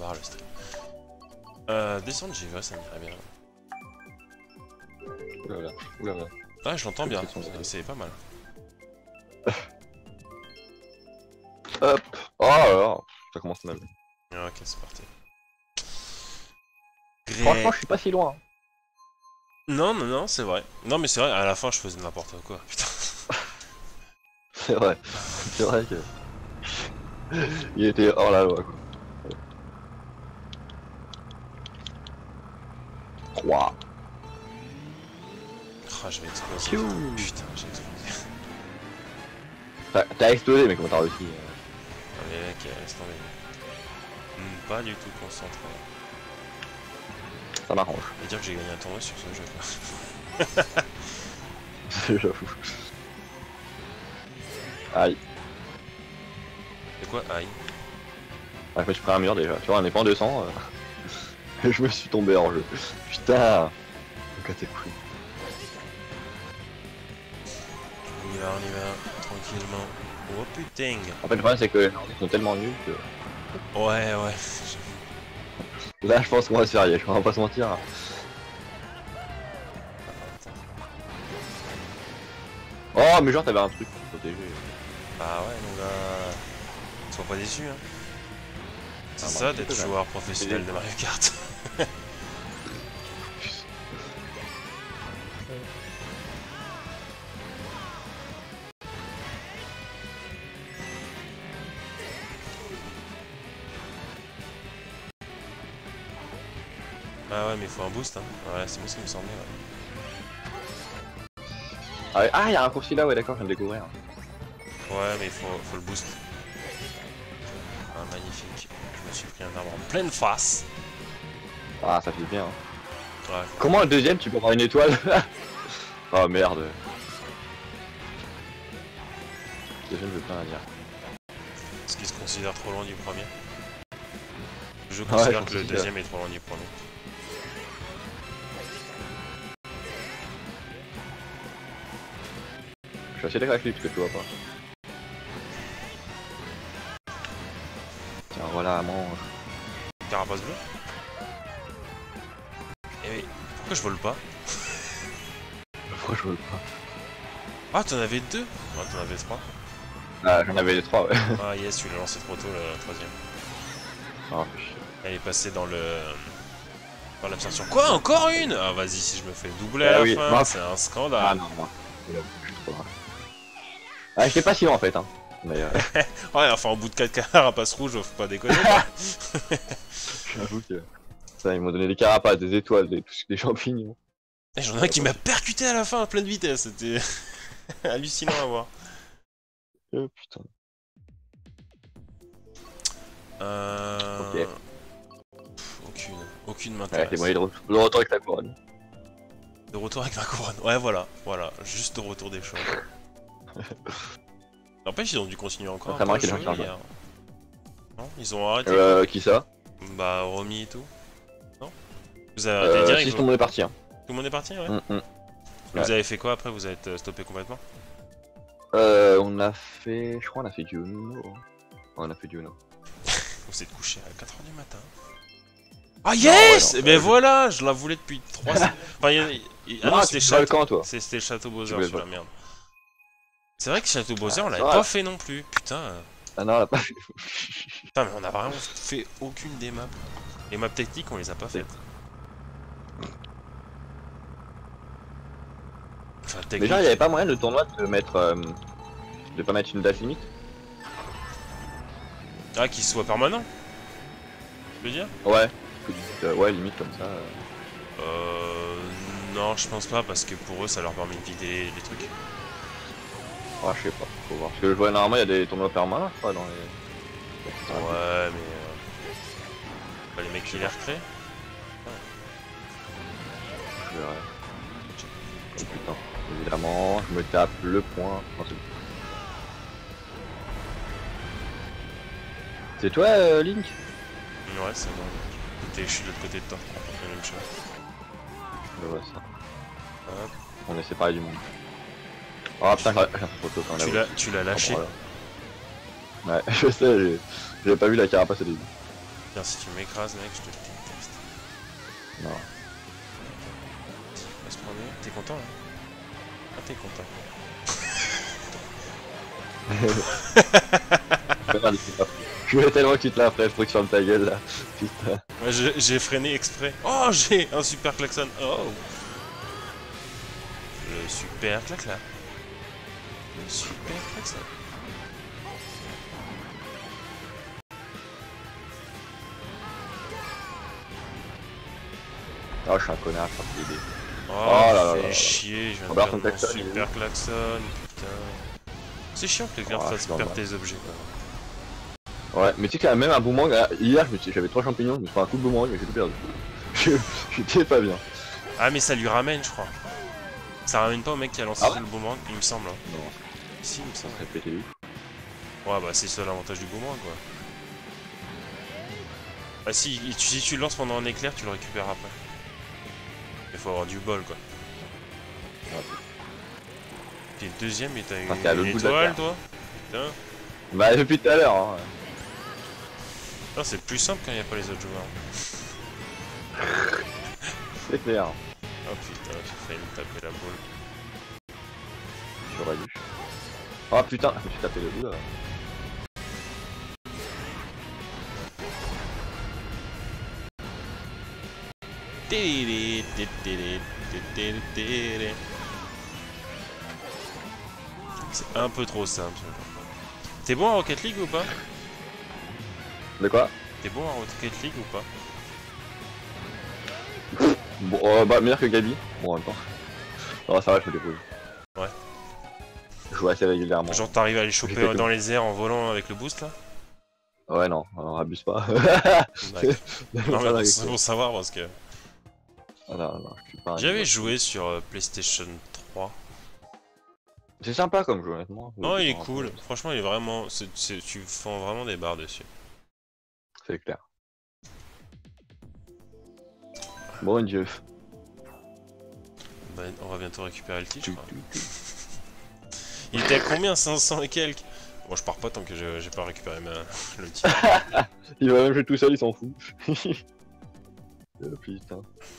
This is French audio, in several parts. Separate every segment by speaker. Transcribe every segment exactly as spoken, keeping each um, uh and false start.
Speaker 1: barre le stream. Euh, descendre G V, ça m'irait bien.
Speaker 2: Oulala, oulala.
Speaker 1: Ah, je l'entends bien, c'est pas mal.
Speaker 2: Hop. Oh alors, ça commence mal.
Speaker 1: Ok, c'est parti.
Speaker 2: Franchement, je suis pas si loin.
Speaker 1: Non, non, non, c'est vrai. Non, mais c'est vrai, à la fin, je faisais n'importe quoi, putain.
Speaker 2: C'est vrai. C'est vrai que... Il était hors la loi, quoi. trois.
Speaker 1: Ah, je vais exploser.
Speaker 2: Piou.
Speaker 1: Putain, j'ai explosé.
Speaker 2: T'as explosé, mais comment t'as réussi?
Speaker 1: Ah, mais mec, laisse tomber. Hmm, pas du tout concentré.
Speaker 2: Ça m'arrange.
Speaker 1: Et dire que j'ai gagné un tournoi sur ce jeu, quoi.
Speaker 2: J'avoue. Aïe.
Speaker 1: C'est quoi, aïe?
Speaker 2: Ah, je prends un mur déjà. Tu vois, on est pas en deux cents. Euh... je me suis tombé hors jeu. Putain. Donc t'es cool.
Speaker 1: On y va, on y va, tranquillement. Oh putain.
Speaker 2: En fait, le problème, c'est que les gens sont tellement nuls que...
Speaker 1: Ouais, ouais.
Speaker 2: Là, je pense qu'on va se faire, on va pas se mentir. Oh, mais genre, t'avais un truc pour protéger.
Speaker 1: Bah ouais, donc là... Sois pas déçu, hein. C'est
Speaker 2: Ah,
Speaker 1: ça
Speaker 2: bah,
Speaker 1: d'être
Speaker 2: c'est
Speaker 1: joueur professionnel de Mario Kart. Ah ouais, mais il faut un boost, hein. Ouais, c'est bon ce qui me semblait, ouais.
Speaker 2: Ah, ouais. Ah, il y a un raccourci là, ouais, d'accord, je viens de découvrir.
Speaker 1: Ouais, mais il faut, faut le boost. Ah, magnifique. Je me suis pris un arbre en pleine face.
Speaker 2: Ah, ça fait bien. Hein.
Speaker 1: Ouais.
Speaker 2: Comment le deuxième, tu peux avoir une étoile? Oh merde. Le deuxième, je veux pas rien dire.
Speaker 1: Ce qui se considère trop loin du premier. Je
Speaker 2: Ouais,
Speaker 1: considère
Speaker 2: je
Speaker 1: que le
Speaker 2: considère.
Speaker 1: deuxième est trop loin du premier.
Speaker 2: Je suis assez d'accord avec lui parce que tu vois pas. Tiens, voilà, mange.
Speaker 1: Carapace bleue. Eh mais pourquoi je vole pas?
Speaker 2: Pourquoi je veux pas?
Speaker 1: Ah, t'en avais deux? Ah, t'en avais trois.
Speaker 2: Ah, j'en avais les trois, ouais.
Speaker 1: Ah yes, tu l'as lancé trop tôt la troisième.
Speaker 2: Ah, fais chier.
Speaker 1: Elle est passée dans le... dans l'absorption. Quoi? Encore une? Ah vas-y, si je me fais doubler
Speaker 2: Ah
Speaker 1: à la
Speaker 2: oui,
Speaker 1: fin,
Speaker 2: moi-
Speaker 1: c'est un
Speaker 2: Ah
Speaker 1: scandale.
Speaker 2: non, non. Je suis trop loin. Ah, j'étais pas si loin en fait, hein. Mais euh...
Speaker 1: Ouais, enfin au bout de quatre carapaces rouges, faut pas déconner. Quoi.
Speaker 2: j'avoue que... Ça, ils m'ont donné des carapaces, des étoiles, des, des champignons.
Speaker 1: Eh, j'en ai un qui m'a percuté à la fin à pleine vitesse, c'était hallucinant à voir.
Speaker 2: Oh putain.
Speaker 1: Euh...
Speaker 2: Ok.
Speaker 1: Pff, aucune, aucune
Speaker 2: Ouais,
Speaker 1: m'intéresse.
Speaker 2: t'es moyen de, re de retour avec ta couronne.
Speaker 1: De retour avec ma couronne. Ouais, voilà, voilà, juste de retour des choses. N'empêche, ils ont dû continuer encore
Speaker 2: Ça
Speaker 1: un peu à
Speaker 2: marque, il est
Speaker 1: jouer
Speaker 2: encore
Speaker 1: hier. Non, ils ont arrêté.
Speaker 2: Euh, qui ça?
Speaker 1: Bah, Romy et tout. Non? Vous avez arrêté
Speaker 2: Euh,
Speaker 1: direct
Speaker 2: si
Speaker 1: vous...
Speaker 2: tout le monde est parti. Hein.
Speaker 1: Tout le monde est parti, ouais.
Speaker 2: Mm -mm.
Speaker 1: Vous
Speaker 2: Ouais.
Speaker 1: avez fait quoi après? Vous êtes stoppé complètement?
Speaker 2: Euh, on a fait... Je crois on a fait du Uno. Ouais, on a fait du Uno.
Speaker 1: Vous êtes couché à quatre heures du matin. Ah yes!
Speaker 2: ouais, non,
Speaker 1: Et ben
Speaker 2: euh,
Speaker 1: voilà, je la voulais depuis trois ans. Enfin, y a... y... Ah
Speaker 2: Non,
Speaker 1: non,
Speaker 2: tu
Speaker 1: c'était
Speaker 2: fais le
Speaker 1: Château...
Speaker 2: camp, toi.
Speaker 1: C'était Château Bowser,
Speaker 2: voulais
Speaker 1: celui-là,
Speaker 2: pas.
Speaker 1: merde. C'est vrai que Château Bowser,
Speaker 2: Ah,
Speaker 1: on l'avait
Speaker 2: vrai.
Speaker 1: pas fait non plus, putain.
Speaker 2: Ah non, on l'a pas fait.
Speaker 1: Putain, mais on a vraiment fait aucune des maps. Les maps techniques, on les a pas faites. Enfin, technique...
Speaker 2: Déjà, il y avait pas moyen de tournoi de mettre... Euh, de pas mettre une date limite.
Speaker 1: Ah, qu'il soit permanent? Je veux dire?
Speaker 2: Ouais. Euh, ouais, limite comme ça. Euh...
Speaker 1: Euh... Non, je pense pas, parce que pour eux, ça leur permet de vider les, les trucs.
Speaker 2: Ouais, je sais pas, faut voir. Parce que je vois normalement, il y a des tournois permanents, je crois, dans les...
Speaker 1: Ouais, mais... Euh... Bah, les mecs qui les recréent.
Speaker 2: Je verrai. Oh putain, évidemment, je me tape le point. Non, c'est... c'est toi, euh, Link?
Speaker 1: Ouais, c'est bon. Je suis de l'autre côté de toi. La même chose.
Speaker 2: Je vois ça.
Speaker 1: Hop.
Speaker 2: On est séparés du monde. Oh putain, j'ai fait photo quand
Speaker 1: Tu
Speaker 2: même.
Speaker 1: l'as tu l'as lâché.
Speaker 2: Ouais, je sais, j'ai pas vu la carapace au début.
Speaker 1: Bien, si tu m'écrases, mec, je te déteste.
Speaker 2: Non.
Speaker 1: On va se promener. T'es content, hein? Ah, t'es content.
Speaker 2: Je voulais tellement que tu te la fasses pour que tu fermes ta gueule là. Putain.
Speaker 1: Ouais, j'ai freiné exprès. Oh, j'ai un super klaxon. Oh. Le super klaxon. Le super klaxon.
Speaker 2: Oh, je suis un connard, je suis un bébé.
Speaker 1: Oh,
Speaker 2: Oh là là
Speaker 1: fais
Speaker 2: là là.
Speaker 1: chier, je viens de
Speaker 2: Robert
Speaker 1: perdre mon
Speaker 2: Klaxon, il est
Speaker 1: super klaxon, putain. C'est chiant que quelqu'un
Speaker 2: Oh,
Speaker 1: fasse
Speaker 2: c'est
Speaker 1: perdre
Speaker 2: normal.
Speaker 1: tes objets, quoi.
Speaker 2: Ouais, mais tu sais qu'il y a même un boomerang. Là, hier, j'avais trois champignons, je me suis fait un coup de boomerang et j'ai tout perdu. Je J'étais pas bien.
Speaker 1: Ah, mais ça lui ramène, je crois. Ça ramène pas au mec qui a lancé
Speaker 2: Ah ouais
Speaker 1: le boomerang, il me semble. Hein.
Speaker 2: Non,
Speaker 1: Si, il me
Speaker 2: ça
Speaker 1: semble.
Speaker 2: serait pété ouf.
Speaker 1: Ouais, bah c'est ça l'avantage du boomerang, quoi. Ah si, il- tu- si tu le lances pendant un éclair, tu le récupères après. Il faut avoir du bol, quoi.
Speaker 2: Ouais.
Speaker 1: T'es le deuxième et t'as une,
Speaker 2: Ah, t'es à l'autre
Speaker 1: une
Speaker 2: bout de la
Speaker 1: étoile,
Speaker 2: terre.
Speaker 1: toi. Putain.
Speaker 2: Bah, depuis tout à l'heure, hein.
Speaker 1: Non, c'est plus simple quand il n'y a pas les autres joueurs.
Speaker 2: C'est clair.
Speaker 1: Oh putain, j'ai failli me taper la boule.
Speaker 2: J'aurais dû. Oh putain, je me suis tapé le bout là.
Speaker 1: C'est un peu trop simple. T'es bon à Rocket League ou pas?
Speaker 2: De quoi?
Speaker 1: T'es bon à Rocket League ou pas?
Speaker 2: Bon, euh, bah, meilleur que Gabi. Bon, en même temps. Non, ça va, je me débrouille.
Speaker 1: Ouais.
Speaker 2: Je joue assez régulièrement.
Speaker 1: Genre t'arrives à les
Speaker 2: J'ai
Speaker 1: choper
Speaker 2: fait
Speaker 1: dans
Speaker 2: que-
Speaker 1: les airs en volant avec le boost là?
Speaker 2: Ouais, non, alors abuse pas.
Speaker 1: D'accord. Non mais
Speaker 2: Avec
Speaker 1: c'est
Speaker 2: ça.
Speaker 1: pour savoir parce que...
Speaker 2: Ah, non, non, je suis pas un
Speaker 1: J'avais
Speaker 2: niveau.
Speaker 1: joué sur euh, PlayStation trois.
Speaker 2: C'est sympa comme jeu, honnêtement.
Speaker 1: Non, il est
Speaker 2: Enfin,
Speaker 1: cool. Franchement, il est vraiment... c'est- c'est- Tu fends vraiment des barres dessus.
Speaker 2: C'est clair. Bon Dieu.
Speaker 1: Bah, on va bientôt récupérer le titre.
Speaker 2: Tu-
Speaker 1: je crois.
Speaker 2: tu-
Speaker 1: Il était à combien? cinq cents et quelques? Bon, je pars pas tant que je- j'ai pas récupéré ma... le titre.
Speaker 2: Il va même jouer tout seul, il s'en fout. Oh, putain.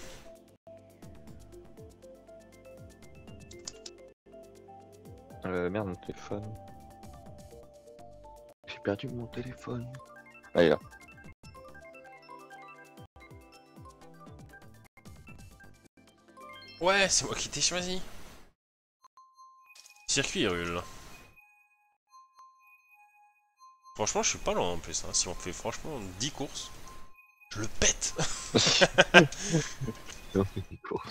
Speaker 2: Euh, merde, mon téléphone. J'ai perdu mon téléphone. Ah, il est là.
Speaker 1: Ouais, c'est moi qui t'ai choisi. Circuit Hyrule. Franchement, je suis pas loin en plus. Hein. Si on fait franchement dix courses, je le pète.
Speaker 2: Non, c'est une course.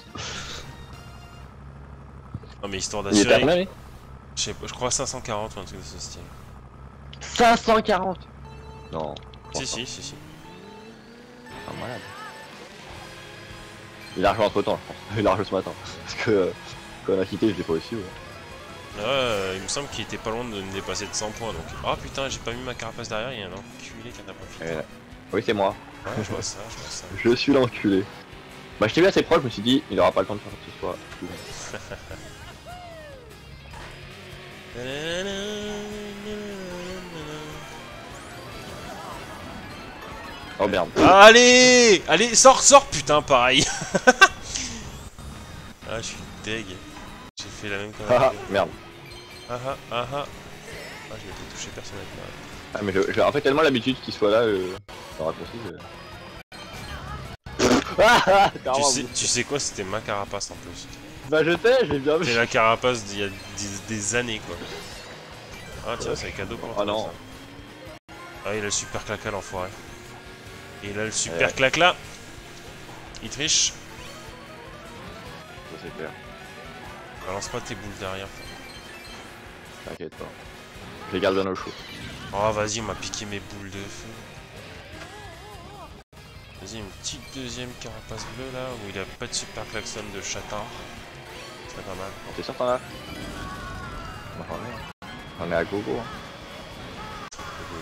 Speaker 1: Non mais histoire
Speaker 2: Il est
Speaker 1: d'assurer.
Speaker 2: terminé,
Speaker 1: Je sais pas, je crois cinq cent quarante ou un truc de ce style.
Speaker 2: cinq cent quarante. Non. je
Speaker 1: Si
Speaker 2: pense
Speaker 1: si si si.
Speaker 2: pas. Ah, malade. Il a rejoint entre temps, je pense. Il a rejoint ce matin. Parce que euh, quand on a quitté, je l'ai pas aussi. Ouais.
Speaker 1: Ouais, euh, il me semble qu'il était pas loin de me dépasser de cent points donc. Ah putain, j'ai pas mis ma carapace derrière, il y a un enculé qui en a profité.
Speaker 2: Euh, oui, c'est moi.
Speaker 1: Ouais, je vois ça, je vois ça.
Speaker 2: Je suis l'enculé. Bah, j'étais vu assez proche, je me suis dit, il aura pas le temps de faire ce que ce soit. Tout bon. Oh merde.
Speaker 1: Allez, allez, sors, sors, putain, pareil. Ah, je suis deg. J'ai fait la même
Speaker 2: Ah
Speaker 1: connerie.
Speaker 2: ah, merde.
Speaker 1: Ah ah ah ah. Ah, je m'étais touché personnellement.
Speaker 2: Ah, mais j'ai en fait tellement l'habitude qu'il soit là, euh, le raccourci. Euh... Ah ah,
Speaker 1: Tu
Speaker 2: carrément,
Speaker 1: sais,
Speaker 2: vous.
Speaker 1: tu sais quoi, c'était ma carapace en plus.
Speaker 2: Bah, je sais, j'ai bien vu.
Speaker 1: C'était la carapace d'il y a des, des années quoi. Ah tiens, c'est cadeau pour
Speaker 2: Ah
Speaker 1: toi.
Speaker 2: non.
Speaker 1: Ça. Ah, il a le super claquet l'enfoiré. Et il a le super
Speaker 2: Ouais.
Speaker 1: claque là. Il triche.
Speaker 2: Ça, c'est clair.
Speaker 1: Balance pas tes boules derrière.
Speaker 2: T'inquiète pas. Je les garde bien au chaud.
Speaker 1: Oh vas-y, on m'a piqué mes boules de feu. Vas-y, une petite deuxième carapace bleue là, où il a pas de super klaxon de châtain. C'est pas mal.
Speaker 2: T'es sûr t'en as? Bah, on est. On est à gogo. Hein.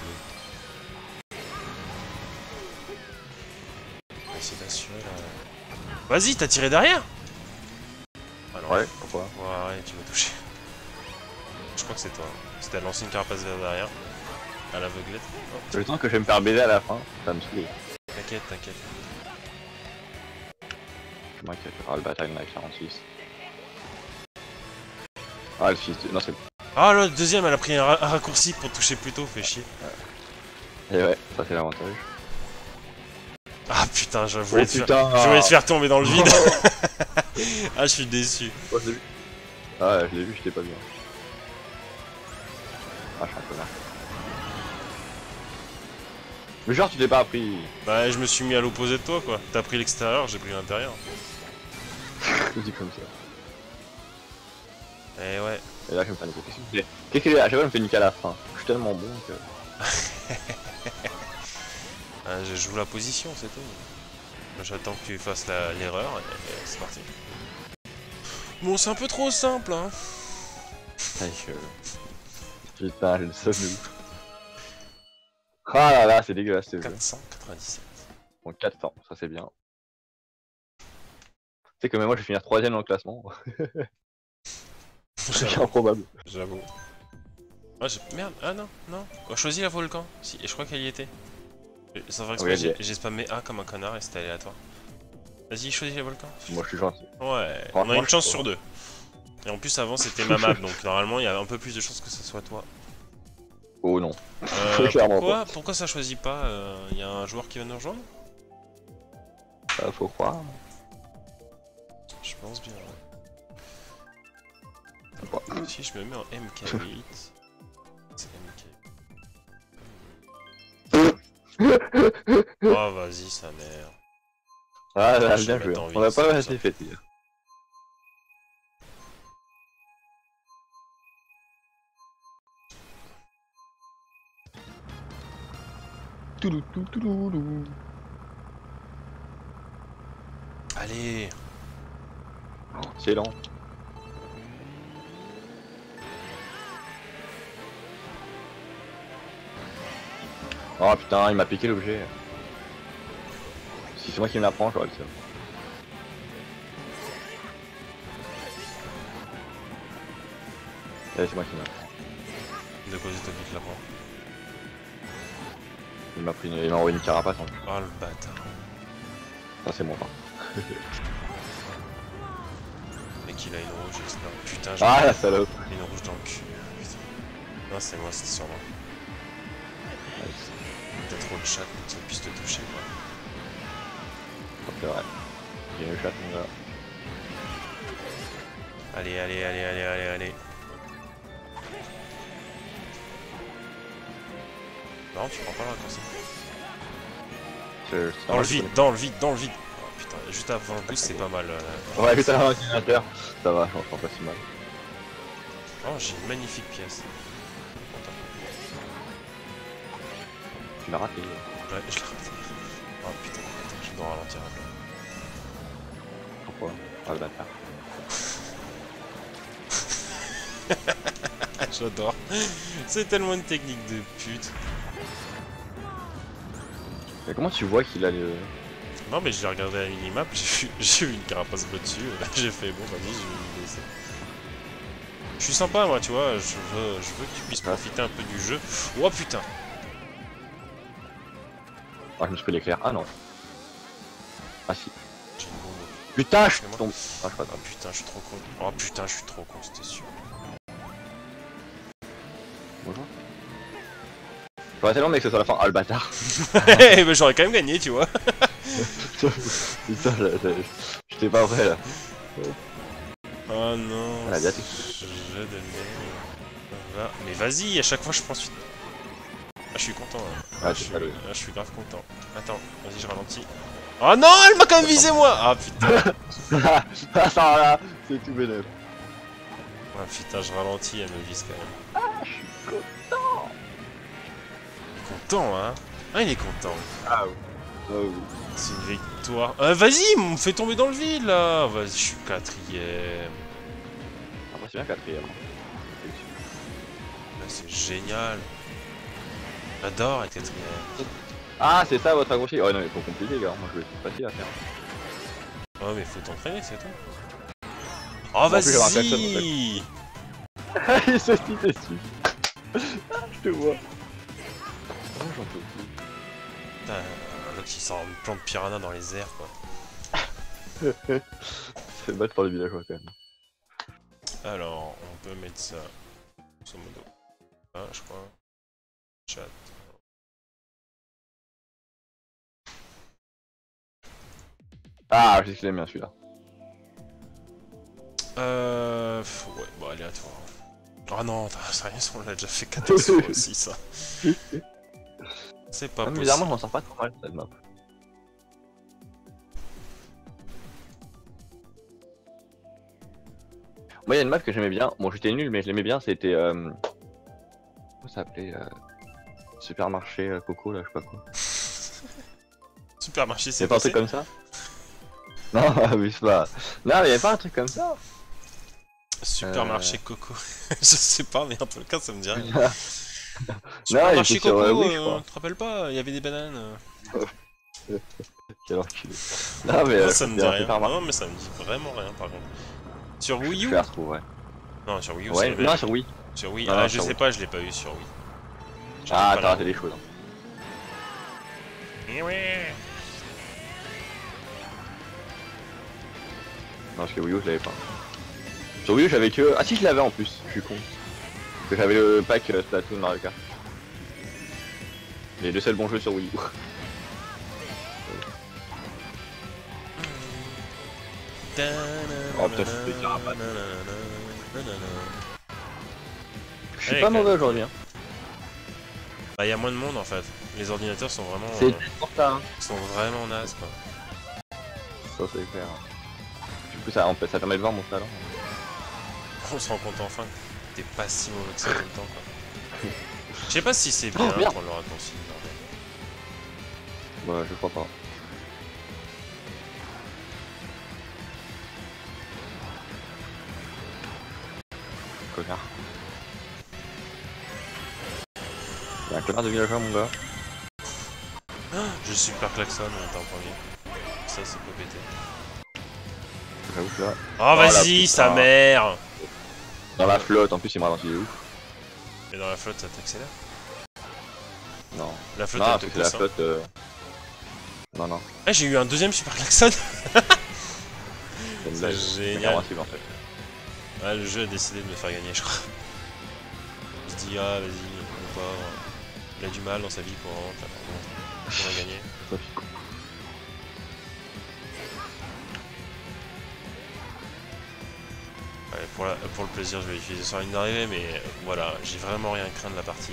Speaker 1: On va essayer d'assurer là. Vas-y, t'as tiré derrière? Ah non.
Speaker 2: Ouais, pourquoi?
Speaker 1: Ouais, tu m'as touché. Je crois que c'est toi. C'était à lancer une carapace vers derrière. À l'aveuglette. Oh.
Speaker 2: Le temps que je vais me faire baiser à la fin, ça me saoule.
Speaker 1: T'inquiète, t'inquiète.
Speaker 2: Je m'inquiète. Ah, le bataille, il en a quarante-six. Ah, le fils de... Non, c'est...
Speaker 1: Ah, le deuxième, elle a pris un, ra un raccourci pour toucher plus tôt, fait chier.
Speaker 2: Et ouais, ça c'est l'avantage.
Speaker 1: Ah putain, je voulais,
Speaker 2: Oh,
Speaker 1: te,
Speaker 2: putain.
Speaker 1: Faire... je voulais te faire tomber dans le vide. Ah, je suis déçu.
Speaker 2: Oh, je l'ai vu. Ah, je l'ai vu, j'étais pas bien. Ah, je suis un connard. Mais genre, tu t'es pas appris.
Speaker 1: Bah, je me suis mis à l'opposé de toi, quoi. T'as pris l'extérieur, j'ai pris l'intérieur.
Speaker 2: Je dis comme ça.
Speaker 1: Eh ouais.
Speaker 2: Et là, je me fais niquer. Qu'est-ce que c'est? À chaque fois, je me fais niquer à la fin. Je suis tellement bon que.
Speaker 1: Ah, je joue la position, c'est tout. J'attends que tu fasses l'erreur et, et c'est parti. Bon, c'est un peu trop simple, hein.
Speaker 2: Aïe, je... Putain, j'ai le seum de ouf. Ah là là, c'est dégueulasse ce jeu.
Speaker 1: quatre cent quatre-vingt-dix-sept.
Speaker 2: Bon, quatre cents, ça c'est bien. Tu sais que même moi je vais finir troisième dans le classement. C'est improbable.
Speaker 1: J'avoue. Ah, merde, ah non, non. Oh, choisis la volcan. Si, et je crois qu'elle y était. Sans faire exprès,
Speaker 2: Oui,
Speaker 1: j'ai spammé A comme un connard et c'était aléatoire. Vas-y, choisis la volcan.
Speaker 2: Moi je suis gentil.
Speaker 1: Ouais, on a une chance sur deux. Et en plus, avant c'était ma map, donc normalement il y a un peu plus de chances que ce soit toi.
Speaker 2: Oh non.
Speaker 1: Euh, pourquoi, pourquoi ça choisit pas? Il euh, y a un joueur qui va nous rejoindre?
Speaker 2: Ah, faut croire.
Speaker 1: Je pense bien.
Speaker 2: Ouais.
Speaker 1: Si je me mets en M K huit, c'est M K. Oh vas-y sa mère.
Speaker 2: Ah là, bien joué. On a pas assez fait dire.
Speaker 1: Allez.
Speaker 2: Oh, c'est lent. Oh putain, il m'a piqué l'objet. Si c'est moi qui me l'apprends, j'aurais le seum. Allez, c'est moi qui me l'apprends.
Speaker 1: De quoi c'est toi qui te l'apprends?
Speaker 2: Il m'a pris une... il m'a envoyé une carapace en plus.
Speaker 1: Oh le bâtard.
Speaker 2: Ça c'est mon pain.
Speaker 1: Et qu'il a une rouge, et cetera. Putain, j'ai
Speaker 2: ah la salope.
Speaker 1: une rouge dans le cul. Putain. Non, c'est moi, c'était sur moi.
Speaker 2: Nice.
Speaker 1: T'as trop de chat pour que ça puisse te toucher, quoi.
Speaker 2: C'est vrai. J'ai une chatte, mon gars.
Speaker 1: Allez, allez, allez, allez, allez, allez. Non, tu prends pas le raccourci. Dans le vide, dans le vide, dans le vide. Oh, putain, juste avant le boost, c'est pas mal. Euh...
Speaker 2: Ouais, putain, un ordinateur. Ça va, je m'en sens pas si mal.
Speaker 1: Oh, j'ai une magnifique pièce.
Speaker 2: Tu l'as raté.
Speaker 1: Ouais, je l'ai raté. Oh putain, attends, je dois ralentir un peu.
Speaker 2: Pourquoi? Ah le bâtard.
Speaker 1: J'adore. C'est tellement une technique de pute.
Speaker 2: Mais comment tu vois qu'il a le...
Speaker 1: Non mais j'ai regardé la minimap, j'ai vu, vu une carapace bleue dessus, j'ai fait bon vas-y je vais lui laisser. Je suis sympa moi tu vois, je veux, je veux que tu puisses profiter un peu du jeu. Oh putain.
Speaker 2: Ah je me suis pris l'éclair, ah non. Ah si.
Speaker 1: J'ai une bombe.
Speaker 2: Putain je tombe. Ah je crois
Speaker 1: Oh putain je suis trop con. Oh putain je suis trop con, c'était sûr.
Speaker 2: Bonjour. J'aurais tellement aimé que ce soit la fin. Ah le bâtard.
Speaker 1: Mais j'aurais quand même gagné tu vois.
Speaker 2: Putain je t'ai pas vrai là.
Speaker 1: Oh non.
Speaker 2: Ah, bien
Speaker 1: jeu de merde. Mais vas-y, à chaque fois je prends suite. Ah je suis content. Hein.
Speaker 2: Ah,
Speaker 1: Ah, je, suis...
Speaker 2: ah,
Speaker 1: ah, je suis grave content. Attends, vas-y je ralentis. Oh non, elle m'a quand même visé moi. Ah putain.
Speaker 2: Ah ça là, c'est tout bénef.
Speaker 1: Ah putain, je ralentis, elle me vise quand même.
Speaker 2: Ah je suis content.
Speaker 1: Content hein. Ah il est content.
Speaker 2: Ah oui. Ah oui.
Speaker 1: C'est une victoire. Euh, vas-y, on me fait tomber dans le vide là. Vas-y, je suis quatrième.
Speaker 2: Ah bah c'est bien quatrième.
Speaker 1: Là c'est génial. J'adore être quatrième.
Speaker 2: Ah c'est ça votre raccourci. Oh non mais faut compliqué gars, moi je vais c'est facile à faire.
Speaker 1: Oh mais faut t'entraîner c'est tout. Oh vas-y.
Speaker 2: Il se tire dessus. Je te vois. Oh j'en peux plus.
Speaker 1: Putain, l'autre il sort une plante piranha dans les airs quoi.
Speaker 2: C'est battre par les villageois quand même.
Speaker 1: Alors, on peut mettre ça, grosso modo. Ah, je crois. Chat.
Speaker 2: Ah, je sais que je l'aime bien celui-là.
Speaker 1: Euh... Ouais, bon, aléatoire. Oh non, sérieux, on l'a déjà fait quatorze fois aussi, ça. C'est pas
Speaker 2: ah,
Speaker 1: possible.
Speaker 2: bizarrement, je m'en sors pas trop mal cette map. Moi, il y a une map que j'aimais bien. Bon, j'étais nul, mais je l'aimais bien. C'était. Euh... Comment ça s'appelait euh... Supermarché euh, Coco, là, je sais pas quoi.
Speaker 1: Supermarché, c'est
Speaker 2: Y'a pas un truc comme ça? Non, mais c'est pas. Non, mais y'a pas un truc comme ça?
Speaker 1: Supermarché
Speaker 2: euh...
Speaker 1: Coco. Je sais pas, mais en tout cas, ça me dit rien.
Speaker 2: non,
Speaker 1: Supermarché
Speaker 2: sur,
Speaker 1: Coco,
Speaker 2: euh, oui,
Speaker 1: euh, tu te rappelles pas? Il y avait des bananes.
Speaker 2: Quel enculé. Non, mais
Speaker 1: Non,
Speaker 2: euh,
Speaker 1: ça me dit rien.
Speaker 2: Supermarché.
Speaker 1: Non, mais ça me dit vraiment rien, par contre. Sur Wii U?
Speaker 2: Je la retrouve, ouais.
Speaker 1: Non, sur Wii U,
Speaker 2: Ouais,
Speaker 1: c'est
Speaker 2: non, sur Wii.
Speaker 1: Sur Wii,
Speaker 2: non,
Speaker 1: ah,
Speaker 2: non,
Speaker 1: je
Speaker 2: sur
Speaker 1: sais
Speaker 2: Wii.
Speaker 1: pas, je l'ai pas eu sur Wii.
Speaker 2: Ah, t'as raté des choses. Hein. Non, parce que Wii U, je l'avais pas. Sur Wii U, j'avais que. Ah, si, je l'avais en plus, je suis con. Parce que j'avais le pack euh, Splatoon Mario Kart. Les deux seuls bons jeux sur Wii U. Oh putain, je suis carapate. Je suis
Speaker 1: Allez,
Speaker 2: pas
Speaker 1: quand
Speaker 2: mauvais
Speaker 1: même.
Speaker 2: aujourd'hui. Hein.
Speaker 1: Bah, y a moins de monde en fait. Les ordinateurs sont vraiment.
Speaker 2: C'est
Speaker 1: euh,
Speaker 2: pour ça. Hein.
Speaker 1: sont vraiment nazes quoi.
Speaker 2: Ça, c'est clair. Du coup, ça, ça permet de voir mon talent.
Speaker 1: On se rend compte enfin que t'es pas si mauvais que ça tout le temps quoi. Je sais pas si c'est bien
Speaker 2: Oh, merde.
Speaker 1: pour le raccourci.
Speaker 2: Ouais, je crois pas. Connard. Y'a un connard de villageois, mon gars.
Speaker 1: Je super klaxon en temps premier. Ça, c'est pas pété.
Speaker 2: J'avoue que là.
Speaker 1: Oh, vas-y,
Speaker 2: la
Speaker 1: sa
Speaker 2: putain.
Speaker 1: mère!
Speaker 2: Dans la flotte, en plus, il me ralentit de ouf.
Speaker 1: Et dans la flotte, ça t'accélère?
Speaker 2: Non.
Speaker 1: La flotte,
Speaker 2: Non,
Speaker 1: elle
Speaker 2: parce
Speaker 1: te
Speaker 2: que la
Speaker 1: pousse. Hein.
Speaker 2: flotte. Euh... Non, non.
Speaker 1: Ah, j'ai eu un deuxième super klaxon!
Speaker 2: C'est une
Speaker 1: C'est
Speaker 2: blague.
Speaker 1: génial.
Speaker 2: C'est invincible, en fait.
Speaker 1: Ah, le jeu a décidé de me faire gagner, je crois. Il se dit, ah, vas-y, mon pauvre. Il a du mal dans sa vie pour rentrer. Bon, on a gagné. Ouais, pour, la, pour le plaisir, je vais utiliser sur la ligne d'arrivée, mais euh, voilà, j'ai vraiment rien craint de la partie.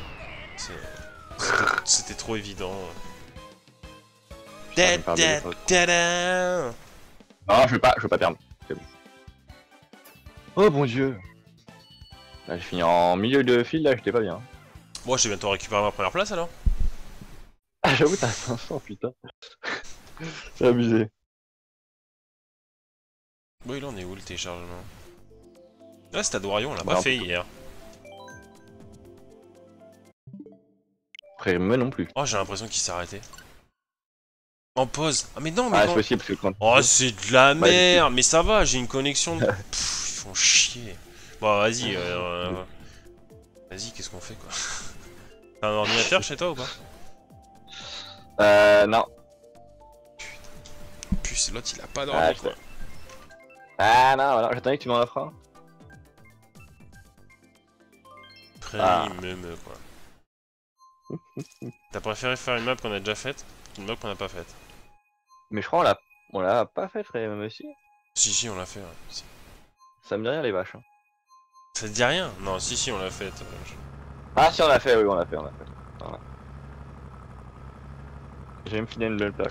Speaker 1: C'était trop évident.
Speaker 2: Putain, je vais me faire des autres.
Speaker 1: Ta-da-ta-da.
Speaker 2: Ah, je veux pas, je veux pas perdre. C'est bon. Oh mon dieu. Là, j'ai fini en milieu de fil, là, j'étais pas bien.
Speaker 1: Bon, j'ai bientôt récupéré ma première place alors.
Speaker 2: Ah, j'avoue, t'as cinq cents, putain. C'est abusé.
Speaker 1: Oui, là, on est où le téléchargement? Là, Stade Warion, on l'a
Speaker 2: Bah,
Speaker 1: pas
Speaker 2: on
Speaker 1: fait
Speaker 2: peut-
Speaker 1: hier.
Speaker 2: Frère, moi non plus.
Speaker 1: Oh, j'ai l'impression qu'il s'est arrêté. En pause. Ah, mais non, mais
Speaker 2: Ah,
Speaker 1: non.
Speaker 2: c'est possible, parce que quand.
Speaker 1: Oh, c'est de la
Speaker 2: Bah,
Speaker 1: merde. Mais ça va, j'ai une connexion. De... Pff, ils font chier. Bon, vas-y. Euh, euh, vas-y, qu'est-ce qu'on fait quoi? T'as un ordinateur chez toi ou pas?
Speaker 2: Euh, non.
Speaker 1: Puce, l'autre il a pas
Speaker 2: Ah,
Speaker 1: d'ordi
Speaker 2: je
Speaker 1: quoi.
Speaker 2: Ah, non, voilà, j'attendais que tu m'en offres un. Ah.
Speaker 1: Premium quoi. T'as préféré faire une map qu'on a déjà faite qu'une map qu'on a pas faite?
Speaker 2: Mais je crois on l'a on l'a pas fait, frère, même aussi.
Speaker 1: Si, si, on l'a fait. Ouais. Si.
Speaker 2: Ça me dit rien, les vaches. Hein.
Speaker 1: Ça te dit rien? Non, si, si, on l'a faite. euh, je-
Speaker 2: Ah, si, on l'a fait, oui, on l'a fait, on l'a fait. Voilà. J'ai même fini une belle plage.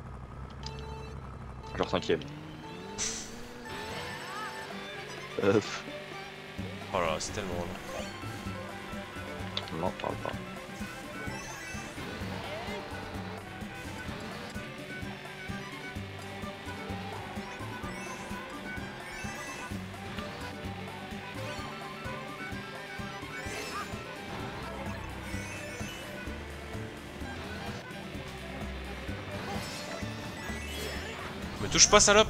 Speaker 2: Genre cinquième. euh,
Speaker 1: Oh là, c'est tellement long.
Speaker 2: non, parle pas.
Speaker 1: Me touche pas, salope!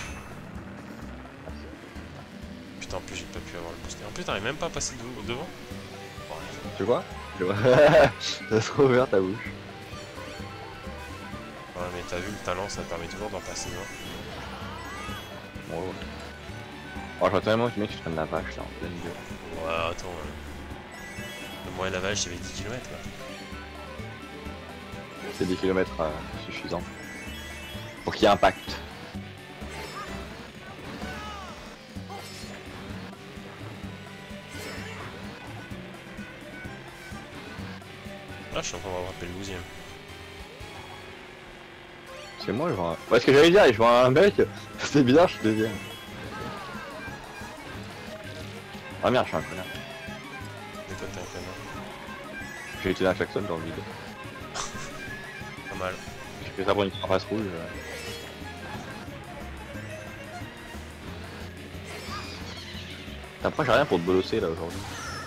Speaker 1: Putain, en plus, j'ai pas pu avoir le booster. En plus, t'arrives même pas à passer de- devant?
Speaker 2: Tu vois? Tu vois? Ça se ouvert ta bouche.
Speaker 1: t'as vu, le talent, ça te permet toujours d'en passer un.
Speaker 2: Bon, ouais. Oh, j'entends tellement que mec, tu prennes la vache là en pleine gueule.
Speaker 1: Ouais, attends. Ouais. Moi et la vache, j'avais dix kilomètres là.
Speaker 2: C'est dix kilomètres euh, suffisant. Pour qu'il y ait un pacte.
Speaker 1: Ah, je suis en train de rattraper le douzième.
Speaker 2: C'est moi, je vois un... Ouais, ce que j'allais dire, je vois un mec, c'est bizarre, je suis deuxième. Ah merde, je suis un connard.
Speaker 1: De quoi t'es un connard?
Speaker 2: J'ai utilisé un klaxon dans le vide.
Speaker 1: Pas mal.
Speaker 2: J'ai fait ça pour une carapace rouge. Après, j'ai rien pour te bolosser là aujourd'hui.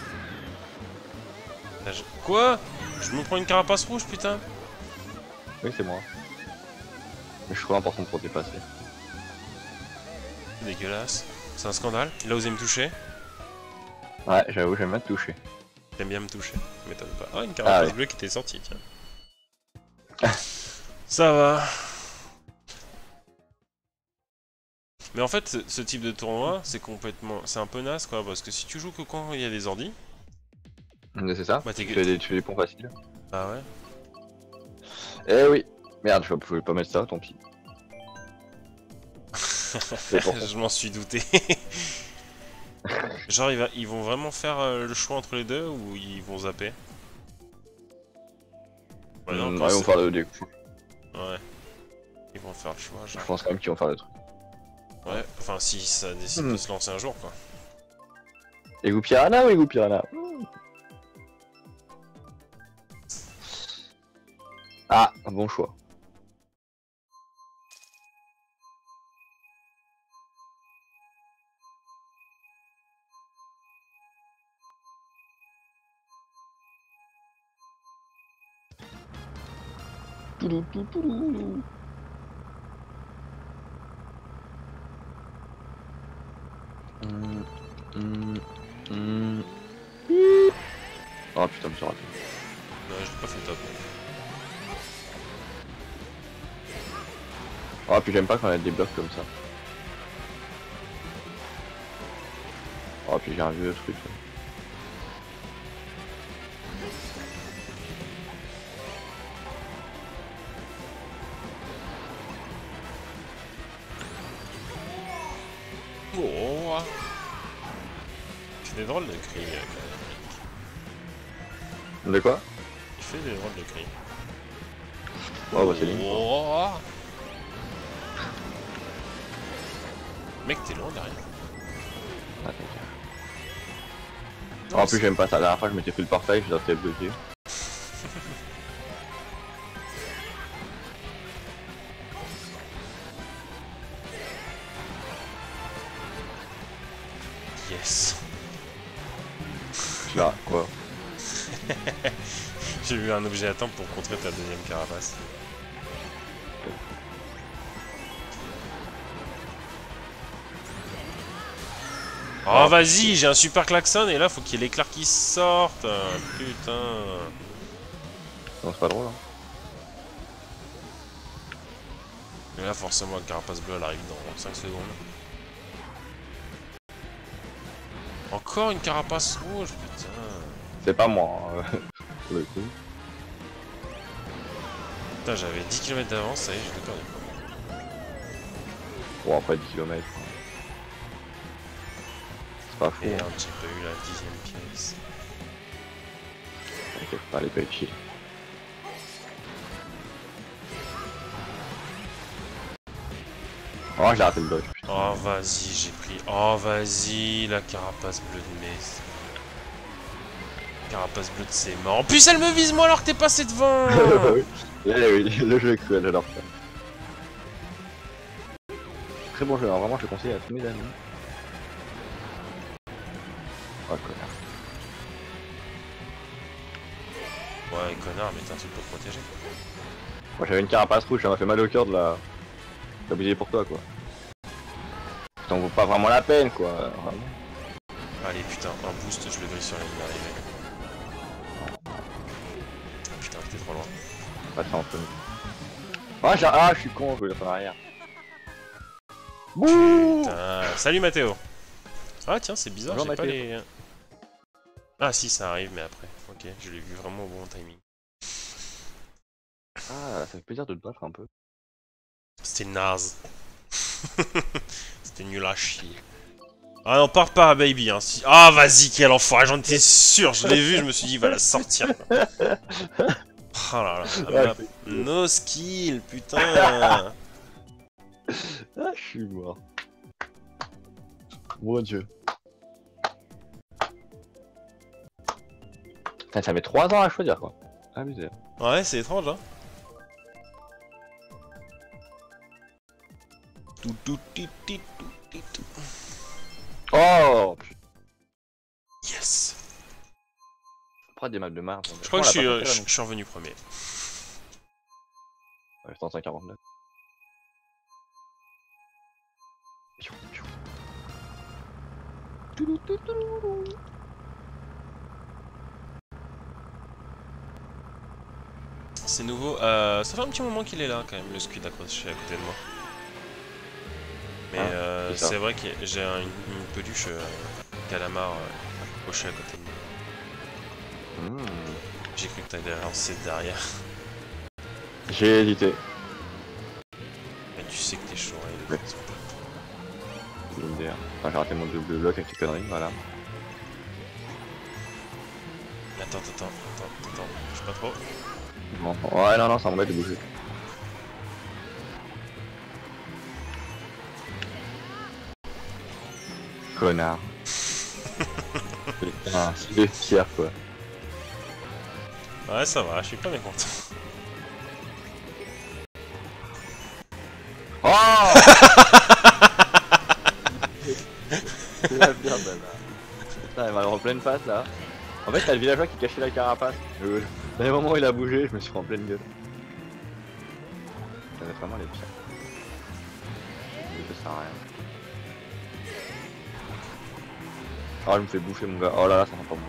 Speaker 1: Là, je... Quoi? Je me prends une carapace rouge, putain?
Speaker 2: Oui, c'est moi. Mais je suis trop important pour te dépasser.
Speaker 1: Dégueulasse. C'est un scandale. Il a osé me toucher.
Speaker 2: Ouais, j'avoue, j'aime bien te toucher.
Speaker 1: T'aimes bien me toucher. M'étonne pas. Ah, une carapace
Speaker 2: Ah, ouais.
Speaker 1: bleue qui était sortie, tiens. Ça va. Mais en fait, ce, ce type de tournoi, c'est complètement... C'est un peu naze, quoi, parce que si tu joues que quand il y a des ordis...
Speaker 2: Mais c'est ça,
Speaker 1: Bah, t'es...
Speaker 2: tu fais des, tu fais des ponts faciles.
Speaker 1: Bah ouais.
Speaker 2: Eh oui. Merde, je pouvais pas mettre ça, tant pis.
Speaker 1: Je m'en suis douté. Genre, ils, va... ils vont vraiment faire euh, le choix entre les deux, ou ils vont zapper? Ouais, non,
Speaker 2: mmh,
Speaker 1: quand
Speaker 2: ouais, ils vont
Speaker 1: c'est-
Speaker 2: faire le des coups.
Speaker 1: Ouais. Ils vont faire le choix, genre.
Speaker 2: Je pense quand même qu'ils vont faire le truc.
Speaker 1: Ouais, enfin, si ça décide
Speaker 2: Hmm.
Speaker 1: de se lancer un jour, quoi.
Speaker 2: Ego Piranha ou Ego Piranha? Ah, un bon choix. Toulou, toulou, toulou. Hum, hum, hum. Oh putain, je me suis raté.
Speaker 1: Non, je l'ai pas fait top.
Speaker 2: Oh, puis j'aime pas quand il y a des blocs comme ça. Oh, puis j'ai un vieux truc. Là.
Speaker 1: Oh. C'est des drôles de cris, euh, quand même.
Speaker 2: De quoi?
Speaker 1: Il fait des drôles de cris.
Speaker 2: Oh, bah c'est Link.
Speaker 1: Oh. Mec, t'es loin derrière.
Speaker 2: Ah, t'inquiète. Oh, en plus, j'aime pas ça. La dernière fois, je m'étais fait le portail, je restais bloqué.
Speaker 1: Yes.
Speaker 2: Là, quoi?
Speaker 1: J'ai eu un objet à temps pour contrer ta deuxième carapace. Oh, vas-y, j'ai un super klaxon et là faut qu'il y ait l'éclair qui sorte. Putain.
Speaker 2: Non, c'est pas drôle, hein.
Speaker 1: Mais là, forcément, la carapace bleue elle arrive dans cinq secondes. Encore une carapace rouge, putain.
Speaker 2: C'est pas moi, hein, pour le coup.
Speaker 1: Putain, j'avais dix kilomètres d'avance, ça y est, je l'ai perdu.
Speaker 2: Bon, après dix kilomètres. C'est pas fou.
Speaker 1: Et
Speaker 2: Hein.
Speaker 1: un petit peu eu la dixième pièce.
Speaker 2: T'inquiète pas, elle est pas utile. Oh, j'ai raté le dodge, putain.
Speaker 1: Oh, vas-y, j'ai pris. Oh, vas-y, la carapace bleue de mes. Carapace bleue de ses morts. En plus, elle me vise moi alors que t'es passé devant.
Speaker 2: Bah oui. Là, oui, le jeu est cruel, j'adore ça. Très bon jeu, alors vraiment je le conseille à tous mes amis. Oh connard.
Speaker 1: Ouais, connard, mais t'as un truc pour te protéger.
Speaker 2: Moi j'avais une carapace rouge, ça m'a fait mal au cœur de la... d'abuser pour toi quoi. T'en vaut pas vraiment la peine quoi, vraiment.
Speaker 1: Allez, putain, un boost, je le grille sur la ligne d'arrivée. Putain, t'es trop loin.
Speaker 2: Pas ça en premier. Ah, j'ai- ah, je suis con, je voulais faire en arrière. Bouh.
Speaker 1: Putain. Salut Mathéo. Ah tiens, c'est bizarre,
Speaker 2: Bonjour,
Speaker 1: j'ai pas
Speaker 2: Mathéo.
Speaker 1: les... Ah si, ça arrive, mais après. Ok, je l'ai vu vraiment au bon timing.
Speaker 2: Ah, ça fait plaisir de te battre un peu.
Speaker 1: C'était naze. C'était nul à chier. Ah non, pars pas, baby. Hein. Si... Ah, vas-y, quel enfoiré, j'en étais sûr. Je l'ai vu, je me suis dit, il va la sortir. Quoi. Oh là là.
Speaker 2: Ouais,
Speaker 1: map... No skill, putain.
Speaker 2: Ah, je suis mort. Mon dieu. Putain, ça met trois ans à choisir quoi. Amusé.
Speaker 1: Ouais, c'est étrange, hein. Tout, tout, tout, tout, tout, tout.
Speaker 2: Oh putain.
Speaker 1: Yes.
Speaker 2: Pourquoi des maps de merde?
Speaker 1: Je crois que je suis, euh, je, je suis revenu premier.
Speaker 2: Ouais, cent quarante-neuf.
Speaker 1: C'est nouveau. Euh, ça fait un petit moment qu'il est là quand même, le squid accroché à côté de moi. Mais
Speaker 2: Ah,
Speaker 1: euh,
Speaker 2: c'est ça.
Speaker 1: c'est vrai que j'ai un- une, une peluche euh, calamar euh, accrochée à côté de moi.
Speaker 2: Mmh.
Speaker 1: J'ai cru que t'allais lancer derrière.
Speaker 2: J'ai hésité.
Speaker 1: Mais tu sais que t'es chaud, hein, il est
Speaker 2: Ouais. C'est une idée, hein. Enfin, j'ai raté mon double bloc avec tes conneries, voilà.
Speaker 1: Attends, attends, attends, attends, je sais pas trop.
Speaker 2: Bon. Ouais, non, non, ça m'embête de bouger. Connard. Putain, c'est fier quoi.
Speaker 1: Ouais, ça va, je suis pas mécontent.
Speaker 2: Oh. C'est la merde là. Putain, elle m'a en pleine face là. En fait, t'as le villageois qui cachait la carapace. Euh, Dans les moments où il a bougé, je me suis pris en pleine gueule. Ça va être vraiment les pires. Ça sert à rien. Oh, il me fait bouffer mon gars. Oh là là, ça sent pas bon.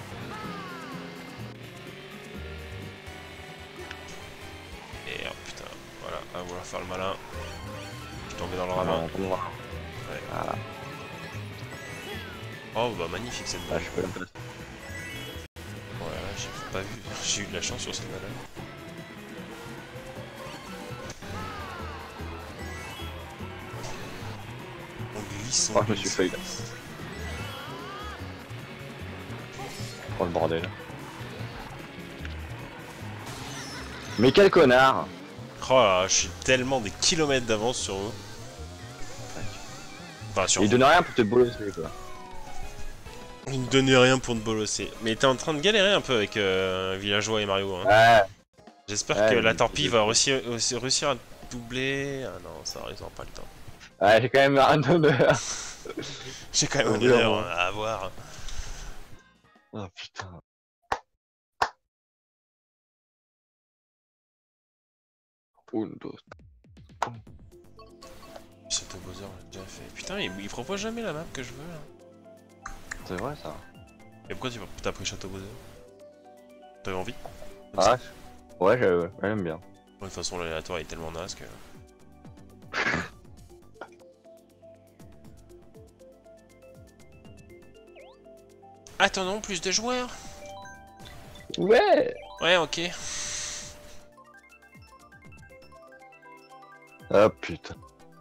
Speaker 1: Et oh, putain, voilà, à vouloir faire le malin. Je suis tombé dans le
Speaker 2: Ah,
Speaker 1: ravin.
Speaker 2: non, on va.
Speaker 1: Ouais.
Speaker 2: Voilà.
Speaker 1: Oh bah magnifique cette
Speaker 2: Ah,
Speaker 1: balle.
Speaker 2: je peux la placer.
Speaker 1: Voilà, j'ai pas vu. J'ai eu de la chance sur cette balle. On glisse, on
Speaker 2: Oh, je me suis
Speaker 1: glisse.
Speaker 2: failli là. Oh le bordel. Mais quel connard!
Speaker 1: Oh là là, je suis tellement des kilomètres d'avance sur vous. Enfin, sur
Speaker 2: Il
Speaker 1: vous.
Speaker 2: donne rien pour te bolosser quoi.
Speaker 1: Il ne donnait rien pour te bolosser. Mais t'es en train de galérer un peu avec euh, Villageois et Mario. Hein.
Speaker 2: Ouais.
Speaker 1: J'espère
Speaker 2: Ouais,
Speaker 1: que
Speaker 2: mais
Speaker 1: la
Speaker 2: c'est-
Speaker 1: torpille
Speaker 2: c'est-
Speaker 1: va réussir, aussi réussir à doubler. Ah non, ça ils auront pas le temps.
Speaker 2: Ouais, j'ai quand même un honneur.
Speaker 1: J'ai quand même un
Speaker 2: Oh,
Speaker 1: honneur
Speaker 2: vraiment.
Speaker 1: à avoir.
Speaker 2: Oh putain. Un, deux.
Speaker 1: Shadow Bowser, on l'a déjà fait. Putain, il, il propose jamais la map que je veux là.
Speaker 2: C'est vrai ça.
Speaker 1: Et pourquoi tu t'as pris Shadow Bowser? T'avais envie?
Speaker 2: Ah, ouais, je- j'aime bien.
Speaker 1: De toute façon, l'aléatoire est tellement naze que. Attendons plus de joueurs.
Speaker 2: Ouais.
Speaker 1: Ouais, ok.
Speaker 2: Ah putain.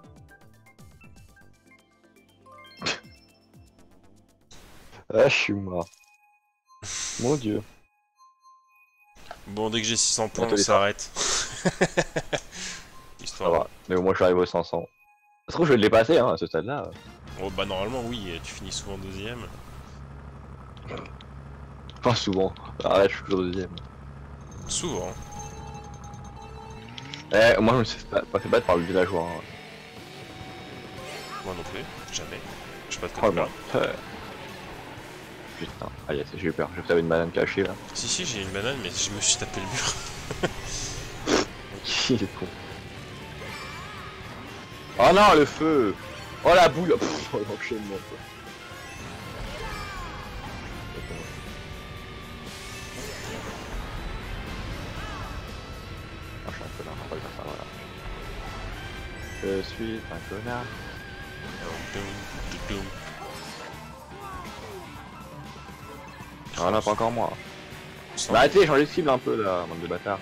Speaker 2: Ah, je suis mort. Mon dieu.
Speaker 1: Bon, dès que j'ai six cents points,
Speaker 2: Bientôt
Speaker 1: on
Speaker 2: les
Speaker 1: s'arrête.
Speaker 2: Ça
Speaker 1: Histoire.
Speaker 2: va. Mais au moins, je suis arrivé aux cinq cents. Ça se trouve, je vais le dépasser hein, à ce stade-là.
Speaker 1: Oh, bah, normalement, oui, tu finis souvent deuxième.
Speaker 2: Pas souvent. Arrête, je suis toujours deuxième.
Speaker 1: Souvent.
Speaker 2: Eh, moi, je me suis pas pas fait battre par le villageois. Hein.
Speaker 1: Moi non plus, jamais. Je sais pas de
Speaker 2: Oh
Speaker 1: quoi tu
Speaker 2: merde.
Speaker 1: parles.
Speaker 2: Euh. Putain. Ah yes, j'ai eu peur. J'ai cru que t'avais une banane cachée là.
Speaker 1: Si, si, j'ai une banane, mais je me suis tapé le mur.
Speaker 2: Il est con. Oh non, le feu. Oh la boule. Pff, oh l'enchaînement quoi. Ah, je suis un connard, on va le faire ça, voilà. Je suis un connard. Ah non, pas encore moi. Bah arrêtez, changez de cible un peu là, bande de bâtards.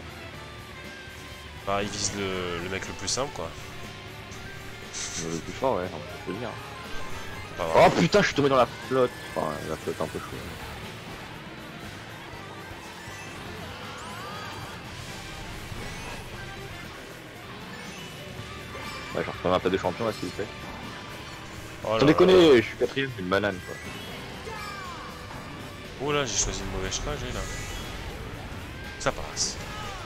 Speaker 1: Bah il vise le, le mec le plus simple quoi.
Speaker 2: Le plus fort, ouais, on peut dire.
Speaker 1: Pas
Speaker 2: Oh putain, je suis tombé dans la flotte. Enfin, la flotte un peu chaude. Ouais, genre, faire un peu de champion là, s'il vous plaît.
Speaker 1: Oh
Speaker 2: Sans déconner, je suis quatrième, une banane quoi.
Speaker 1: Oh là, j'ai choisi une mauvaise trajet là. Ça passe.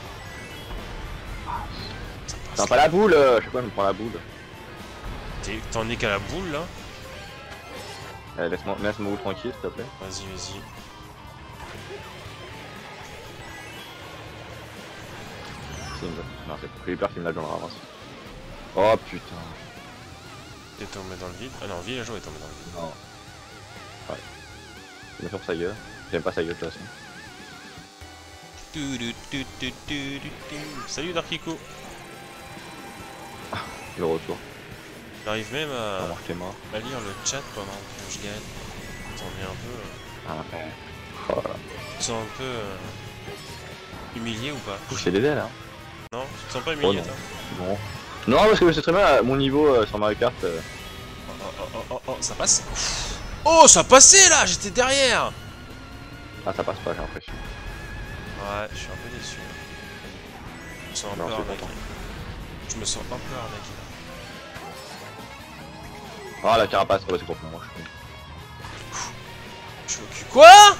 Speaker 1: Ça passe.
Speaker 2: T'as pas la boule, euh, je sais pas, je me prends la boule.
Speaker 1: T'en es qu'à la boule là?
Speaker 2: Eh, laisse-moi laisse mon boule tranquille, s'il te plaît.
Speaker 1: Vas-y, vas-y.
Speaker 2: Non, c'est j'ai eu peur qu'il me l'a dans le ramasse. Oh putain.
Speaker 1: T'es tombé dans le vide? Ah non, Villageois est tombé dans le vide.
Speaker 2: Non. Ouais. Il me fait sa gueule. J'aime pas sa gueule de toute façon.
Speaker 1: Salut Darkiko.
Speaker 2: Le retour.
Speaker 1: J'arrive même à...
Speaker 2: à
Speaker 1: lire le chat pendant que je gagne. T'en es un peu...
Speaker 2: Ah ouais. Oh là.
Speaker 1: Tu te sens un peu... Euh... humilié ou pas?
Speaker 2: C'est des ailes hein.
Speaker 1: Non? Tu te sens pas humilié
Speaker 2: oh,
Speaker 1: toi?
Speaker 2: Non. Non parce que je sais très bien mon niveau euh, sur Mario Kart. Euh...
Speaker 1: Oh, oh oh oh oh, ça passe? Oh, ça passait là! J'étais derrière!
Speaker 2: Ah ça passe pas, j'ai l'impression.
Speaker 1: Ouais, je suis un peu déçu. Je me sens un
Speaker 2: non,
Speaker 1: peu arnaqué.
Speaker 2: Content.
Speaker 1: Je me sens un peu arnaqué là.
Speaker 2: Ah la carapace, ouais, c'est pour moi je suis.
Speaker 1: Je suis au cul. Quoi?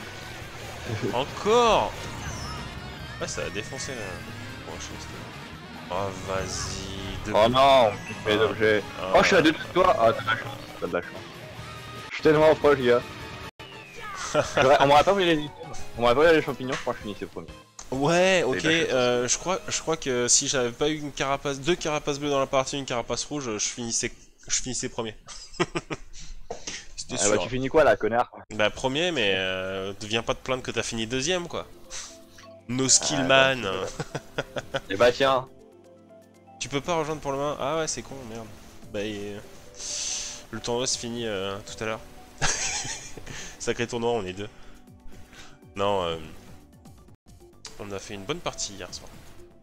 Speaker 1: Encore? Ouais, ça a défoncé là. Bon, je oh, vas-y. De...
Speaker 2: Oh non, on fait des objets.
Speaker 1: Ah.
Speaker 2: Oh, je suis à deux de toi. Ah, t'as de la chance, t'as de la chance. Je suis tellement proche, les gars. On m'aurait pas volé les items. On m'aurait pas volé les champignons, je crois que je finissais premier.
Speaker 1: Ouais, ok, euh, je crois, je crois que si j'avais pas eu une carapace, deux carapaces bleues dans la partie, une carapace rouge, je finissais, je finissais premier. C'était
Speaker 2: ah
Speaker 1: sûr.
Speaker 2: bah tu finis quoi là, connard?
Speaker 1: Bah premier, mais euh, viens pas te plaindre que t'as fini deuxième, quoi. No skill
Speaker 2: ah,
Speaker 1: man.
Speaker 2: Bah, et bah tiens.
Speaker 1: Tu peux pas rejoindre pour le moment? Ah ouais, c'est con, merde. Bah et... le tournoi se finit euh, tout à l'heure. Sacré tournoi, on est deux. Non, euh... on a fait une bonne partie hier soir.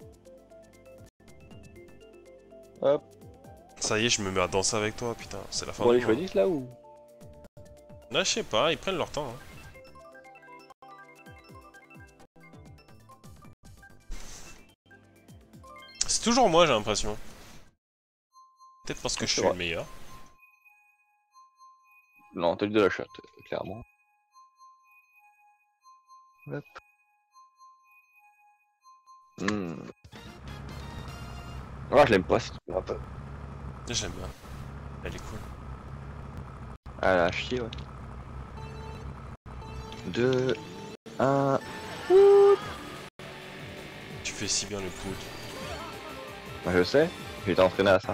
Speaker 2: Hop.
Speaker 1: Ça y est, je me mets à danser avec toi, putain, c'est la fin
Speaker 2: Bon,
Speaker 1: du
Speaker 2: ils
Speaker 1: mois.
Speaker 2: choisissent là ou?
Speaker 1: Là, je sais pas, ils prennent leur temps. Hein. C'est toujours moi, j'ai l'impression. Peut-être parce que je suis le meilleur.
Speaker 2: Non, t'as eu de la chatte, clairement. Hop. Hmm. Ah, je l'aime pas cette map.
Speaker 1: J'aime bien. Elle est cool.
Speaker 2: Ah, la chier, ouais. deux, un.
Speaker 1: Tu fais si bien le pout.
Speaker 2: Bah, je sais, j'ai été entraîné à ça.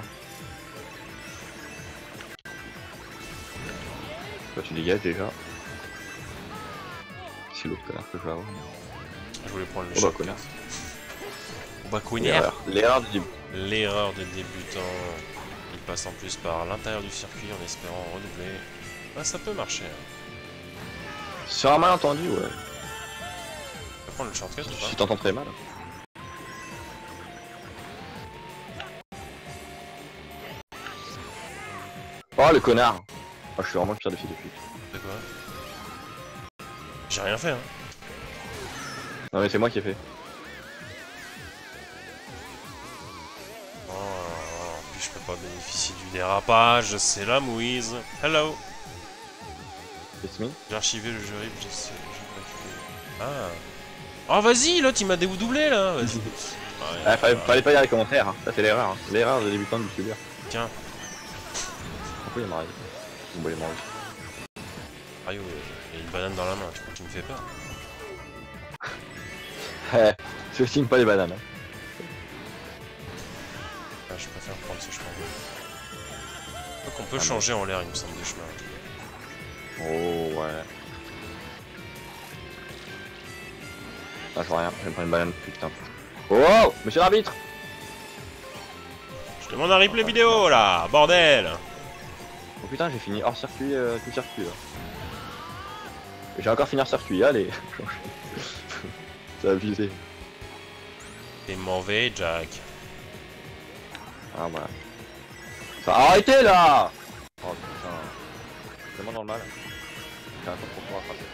Speaker 2: Toi, tu dégages déjà. C'est l'autre connard que je vais avoir.
Speaker 1: Je voulais prendre le
Speaker 2: oh,
Speaker 1: shot.
Speaker 2: bah, connard.
Speaker 1: Bah, connard.
Speaker 2: L'erreur du début.
Speaker 1: L'erreur de débutant. Il passe en plus par l'intérieur du circuit en espérant redoubler. Bah, ça peut marcher.
Speaker 2: Sur un malentendu, ouais.
Speaker 1: Tu peux prendre le shortcut ou pas?
Speaker 2: Si t'entends très mal. Oh le connard! Oh, je suis vraiment le pire défi depuis.
Speaker 1: C'est quoi? J'ai rien fait, hein.
Speaker 2: Non mais c'est moi qui ai fait.
Speaker 1: Oh, puis je peux pas bénéficier du dérapage, c'est la mouise. Hello!
Speaker 2: It's me?
Speaker 1: J'ai archivé le jeu, je sais, je vais récupérer. Ah! Oh vas-y, l'autre il m'a dédoublé là! Vas-y.
Speaker 2: Ouais, ah, fallait, fallait pas lire les commentaires, hein. Ça c'est l'erreur, hein. L'erreur de débutant de youtubeur.
Speaker 1: Tiens.
Speaker 2: Pourquoi il y a Mario? Bon, il est mort.
Speaker 1: Mario, il y a une banane dans la main, tu crois qu'il me fait peur?
Speaker 2: Eh, sous-estime pas les bananes. Hein.
Speaker 1: Ah, je préfère prendre ce chemin. Donc on peut ah, changer en l'air, il me semble, des chemins.
Speaker 2: Oh ouais. Ah, je vois rien, je vais prendre une banane, putain. Oh, monsieur l'arbitre!
Speaker 1: Demande un replay vidéo là, bordel.
Speaker 2: Oh putain, j'ai fini hors circuit, euh, tout circuit là. J'ai encore fini hors circuit, allez. C'est abusé.
Speaker 1: T'es mauvais, Jack.
Speaker 2: Ah voilà. Ça arrêtez là. Oh putain. C'est vraiment dans le mal. J'ai un temps pour pouvoir rattraper.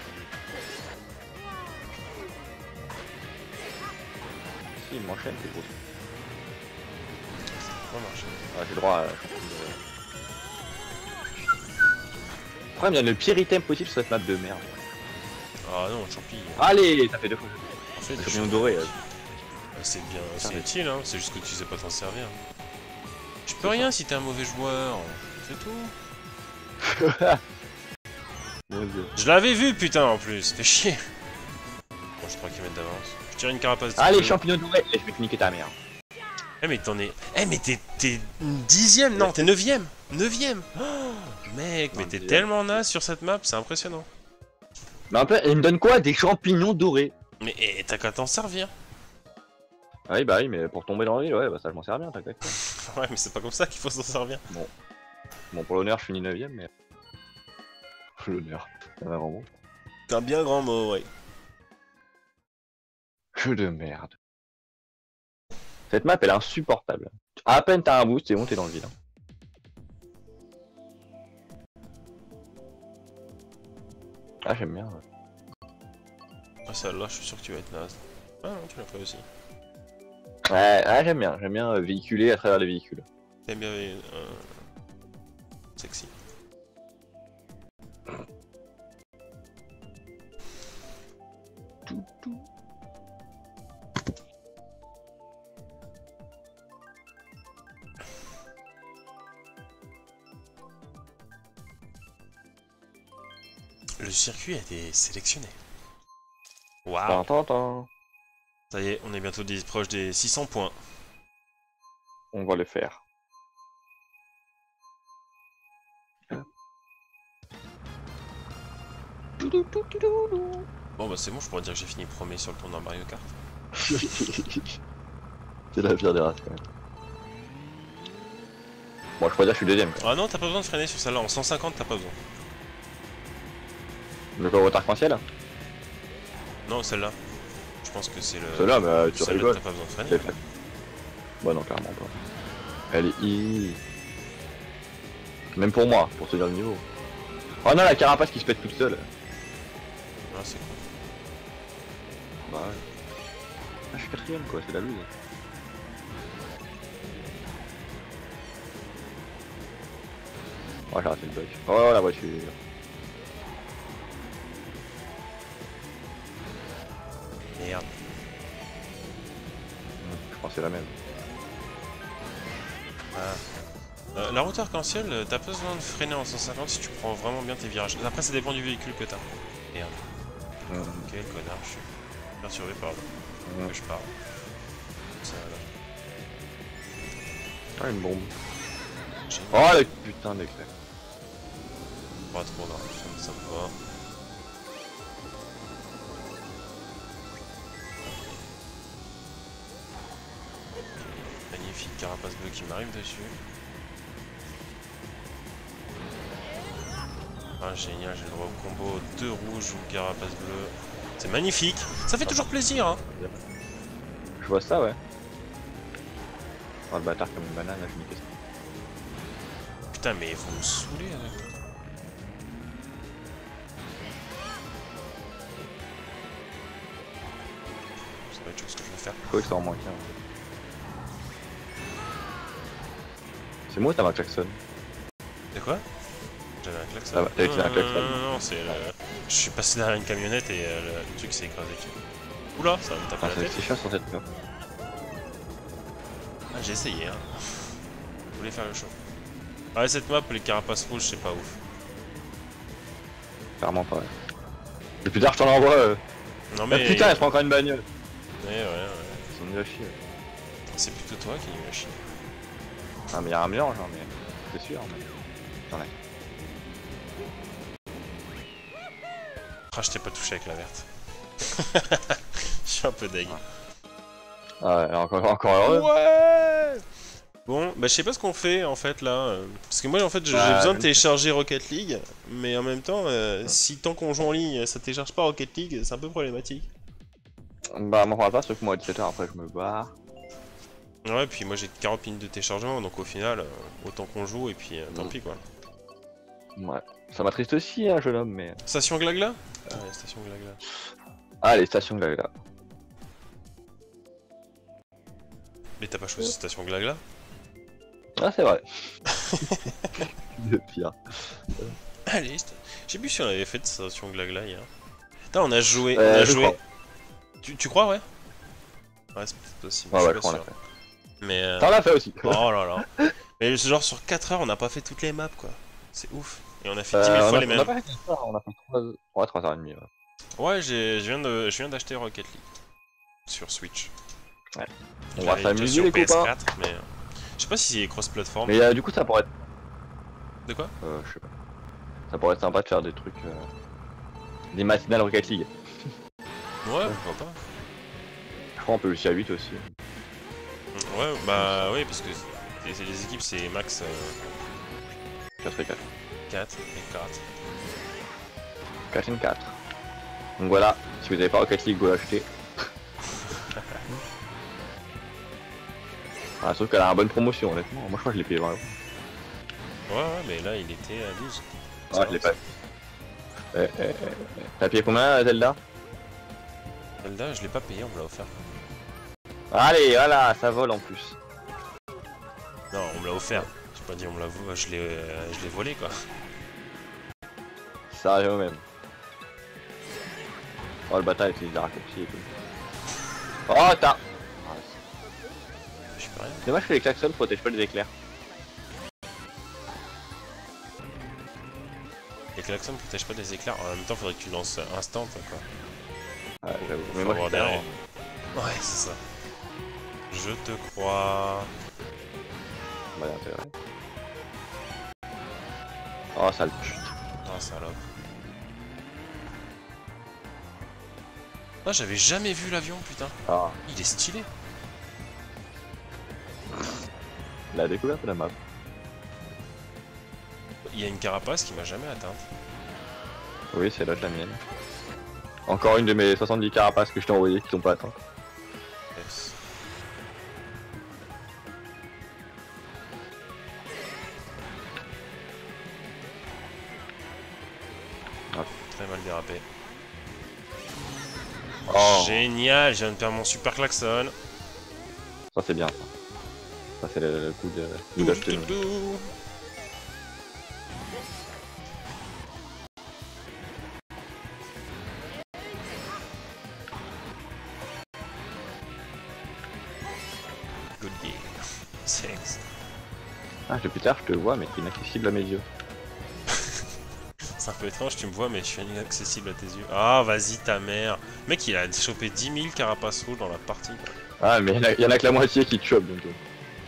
Speaker 2: Si, il m'enchaîne, c'est gros.
Speaker 1: Ça marche.
Speaker 2: Ah, j'ai le droit à... Pourquoi il y a le pire item possible sur cette map de merde?
Speaker 1: Ah non, champi.
Speaker 2: Allez, ça fait deux fois.
Speaker 1: En fait,
Speaker 2: Le
Speaker 1: je-
Speaker 2: champignon doré. euh.
Speaker 1: c'est bien, c'est
Speaker 2: Servi.
Speaker 1: utile, hein. C'est juste que tu sais pas t'en servir. Je peux rien si t'es un mauvais joueur. C'est tout.
Speaker 2: Mon dieu.
Speaker 1: Je l'avais vu, putain, en plus. Fais chier. Bon, je trois kilomètres d'avance. Je tire une carapace. de
Speaker 2: Allez,
Speaker 1: bleu.
Speaker 2: champignon doré. Et je vais te niquer ta mère.
Speaker 1: Eh, mais t'en es. Eh, mais t'es. T'es dixième, non, t'es neuvième. Neuvième. Oh, mec, mais
Speaker 2: Non,
Speaker 1: t'es
Speaker 2: dixième.
Speaker 1: tellement naze sur cette map, c'est impressionnant.
Speaker 2: Mais en fait, il me donne quoi? Des champignons dorés.
Speaker 1: Mais eh, t'as qu'à t'en servir.
Speaker 2: Ah oui, bah oui, mais pour tomber dans l'île, ouais, bah ça je m'en sers bien, t'inquiète.
Speaker 1: Ouais, mais c'est pas comme ça qu'il faut s'en servir.
Speaker 2: Bon, pour l'honneur, je finis neuvième, mais. L'honneur, c'est un grand mot.
Speaker 1: C'est un bien grand mot, ouais.
Speaker 2: Que de merde. Cette map, elle est insupportable. À peine t'as un boost et bon, t'es dans le vide. hein. Ah, j'aime bien. ouais.
Speaker 1: Ah, celle-là, je suis sûr que tu vas être naze. Ah non, tu l'as fait aussi.
Speaker 2: Ouais, ouais j'aime bien. J'aime bien euh, véhiculer à travers les véhicules.
Speaker 1: T'aimes bien. Euh... Sexy.
Speaker 2: Tout, tout.
Speaker 1: Le circuit a été sélectionné. Waouh.
Speaker 2: Tant, tant, tant.
Speaker 1: Ça y est, on est bientôt des, proche des six cents points.
Speaker 2: On va le faire.
Speaker 1: Bon bah c'est bon, je pourrais dire que j'ai fini premier sur le tournoi Mario Kart.
Speaker 2: C'est la pire des races quand même. Bon, je pourrais dire que je suis deuxième. Quoi.
Speaker 1: Ah non, t'as pas besoin de freiner sur celle-là, en cent cinquante t'as pas besoin.
Speaker 2: Le corps arc-en-ciel.
Speaker 1: Non, celle-là. Je pense que c'est le...
Speaker 2: Celle-là, bah tu
Speaker 1: celle-là,
Speaker 2: rigoles.
Speaker 1: t'as pas besoin de freiner.
Speaker 2: C'est fait. Bah non, clairement pas. Elle est easy. Même pour moi, pour tenir le niveau. Oh non, la carapace qui se pète toute seule.
Speaker 1: Ah, c'est cool.
Speaker 2: Bah ouais. Ah, je suis quatrième quoi, c'est la loose. Oh, j'ai raté le bug. Oh, la voiture.
Speaker 1: Merde.
Speaker 2: Je pense que c'est la même.
Speaker 1: Ah. Euh, la route arc-en-ciel, euh, t'as pas besoin de freiner en cent cinquante si tu prends vraiment bien tes virages. Après, ça dépend du véhicule que t'as. Merde.
Speaker 2: Mmh.
Speaker 1: Quel connard, je suis perturbé par le...
Speaker 2: Mmh.
Speaker 1: que je parle. Ça, là.
Speaker 2: Ah, une bombe.
Speaker 1: J'ai
Speaker 2: Oh, le putain d'éclair.
Speaker 1: pas trop dans ça, ça me va. Magnifique carapace bleue qui m'arrive dessus. Ah génial, j'ai le droit au combo deux rouges ou carapace bleue. C'est magnifique. Ça fait toujours plaisir hein.
Speaker 2: Je vois ça, ouais. Oh, le bâtard comme une banane, là, je niquais ça.
Speaker 1: Putain mais vous me saoulez avec ça. Ça va être chose que je vais faire.
Speaker 2: Je crois que ça en manquait. Hein. C'est moi ou t'as un Jackson?
Speaker 1: De quoi? J'avais un klaxon.
Speaker 2: Ça va, t'as utilisé un
Speaker 1: non,
Speaker 2: klaxon.
Speaker 1: non, non, non, c'est le... Je suis passé derrière une camionnette et euh, le, le truc s'est écrasé dessus. Oula, ça va me taper
Speaker 2: Ah,
Speaker 1: la
Speaker 2: c'est
Speaker 1: tête.
Speaker 2: c'est chiant sur cette map.
Speaker 1: Ah, j'ai essayé, hein. Je voulais faire le show. Ah, ouais, cette map, les carapaces rouges, c'est pas ouf.
Speaker 2: Clairement pas, ouais. Et plus tard, je t'en envoie. Euh...
Speaker 1: Non,
Speaker 2: Ah,
Speaker 1: mais.
Speaker 2: putain, elle se prend encore une bagnole.
Speaker 1: Ouais, ouais, ouais.
Speaker 2: Ils sont nuls à chier.
Speaker 1: C'est plutôt toi qui nous l'a chier.
Speaker 2: Ah, mais y'a un mélange, hein, mais. C'est sûr, mais. J'en ai.
Speaker 1: Ah, je t'ai pas touché avec la verte. Je suis un peu deg.
Speaker 2: Ah, ouais, encore, encore heureux.
Speaker 1: Ouais. Bon, bah je sais pas ce qu'on fait en fait là. euh, Parce que moi en fait j'ai
Speaker 2: Bah,
Speaker 1: besoin
Speaker 2: je
Speaker 1: de
Speaker 2: ne sais
Speaker 1: télécharger Rocket League, mais en même temps, euh,
Speaker 2: pas.
Speaker 1: si tant qu'on joue en ligne, ça télécharge pas Rocket League, c'est un peu problématique.
Speaker 2: Bah, moi, on va pas, sauf que moi, à dix-sept heures, après, je me barre.
Speaker 1: Ouais, puis moi j'ai quarante minutes de téléchargement, donc au final, euh, autant qu'on joue et puis euh, tant
Speaker 2: Mm.
Speaker 1: pis quoi.
Speaker 2: Ouais. Ça m'attriste aussi, hein, jeune homme, mais.
Speaker 1: Station Glagla? Ah ouais, station Glagla.
Speaker 2: Ah, les stations de là.
Speaker 1: Mais t'as pas choisi station Glagla?
Speaker 2: Ah, c'est vrai. Le pire.
Speaker 1: Allez, st- je sais plus si on avait fait de station Glagla hier. Putain, on a joué, on
Speaker 2: Euh,
Speaker 1: a
Speaker 2: je
Speaker 1: joué.
Speaker 2: crois.
Speaker 1: Tu, tu crois, ouais? Ouais, c'est peut-être possible,
Speaker 2: Ouais,
Speaker 1: je
Speaker 2: ouais,
Speaker 1: suis
Speaker 2: je
Speaker 1: pas
Speaker 2: crois qu'on l'a
Speaker 1: sûr.
Speaker 2: fait.
Speaker 1: Mais euh...
Speaker 2: T'en l'as fait aussi.
Speaker 1: oh là là. Mais ce genre sur quatre heures, on n'a pas fait toutes les maps quoi. C'est ouf. Et on a fait dix mille
Speaker 2: Euh, on,
Speaker 1: fois
Speaker 2: a,
Speaker 1: les
Speaker 2: on a
Speaker 1: mêmes.
Speaker 2: pas fait ça, on a fait trois ouais, trois heures trente. Ouais.
Speaker 1: Ouais, j'ai, je viens de, je viens d'acheter Rocket League sur Switch.
Speaker 2: Ouais.
Speaker 1: Je
Speaker 2: On va
Speaker 1: l'avais déjà
Speaker 2: s'amuser,
Speaker 1: sur
Speaker 2: les
Speaker 1: P S
Speaker 2: copains.
Speaker 1: quatre, mais euh, je sais pas si c'est cross-platform.
Speaker 2: Mais euh, du coup, ça pourrait être.
Speaker 1: De quoi?
Speaker 2: Euh, je sais pas. Ça pourrait être sympa de faire des trucs. Euh... Des matinales Rocket League.
Speaker 1: Ouais, pourquoi pas.
Speaker 2: Je crois qu'on peut aussi à huit aussi.
Speaker 1: Ouais, bah oui, parce que c'est- c'est les équipes, c'est max euh,
Speaker 2: quatre et quatre.
Speaker 1: quatre et quatre.
Speaker 2: quatre et quatre. Donc voilà, si vous n'avez pas Rocket League, vous l'achetez. Ah, sauf qu'elle a une bonne promotion, honnêtement. Moi, je crois que je l'ai payé vingt euros.
Speaker 1: Ouais, ouais, mais là il était à douze.
Speaker 2: Ah, je l'ai pas. Eh, eh, eh, eh. T'as payé combien, Zelda?
Speaker 1: Zelda, je l'ai pas payé, on me l'a offert.
Speaker 2: Allez, voilà, ça vole en plus.
Speaker 1: Non, on me l'a offert. J'ai pas dit on me l'a vo- je l'ai euh, je l'ai volé quoi.
Speaker 2: Sérieux même. Oh, le bataille, c'est des raccourcis et tout. Oh, t'as. Ah,
Speaker 1: Je suis pas rien.
Speaker 2: c'est dommage que les klaxons protègent pas les éclairs.
Speaker 1: Les klaxons ne protègent pas des éclairs. En même temps, faudrait que tu lances instant quoi.
Speaker 2: Ouais, j'avoue.
Speaker 1: Faut
Speaker 2: Mais moi, je
Speaker 1: avoir
Speaker 2: suis derrière.
Speaker 1: derrière. Ouais, c'est ça. Je te crois.
Speaker 2: Bah, il y a intérêt. Oh, sale pute.
Speaker 1: Ah, salope. Ah, j'avais jamais vu l'avion, putain.
Speaker 2: Ah,
Speaker 1: Il est stylé.
Speaker 2: la découverte de la map.
Speaker 1: Il y a une carapace qui m'a jamais atteinte.
Speaker 2: Oui, c'est là de la mienne. Encore une de mes soixante-dix carapaces que je t'ai envoyées qui t'ont pas atteint.
Speaker 1: Yes.
Speaker 2: Ah.
Speaker 1: Très mal dérapé.
Speaker 2: Oh,
Speaker 1: Génial, je viens de perdre mon super klaxon.
Speaker 2: ça c'est bien ça. Ça c'est le, le coup de coup
Speaker 1: Dou,
Speaker 2: d'acheter.
Speaker 1: dou, dou. Good game. Thanks.
Speaker 2: Ah, depuis tard, je te vois, mais t'es inaccessible à mes yeux.
Speaker 1: C'est un peu étrange, tu me vois, mais je suis inaccessible à tes yeux. Ah, vas-y, ta mère. Mec, il a chopé dix mille carapaces rouges dans la partie.
Speaker 2: Ah, mais il y, en a que la moitié qui te chope donc. euh.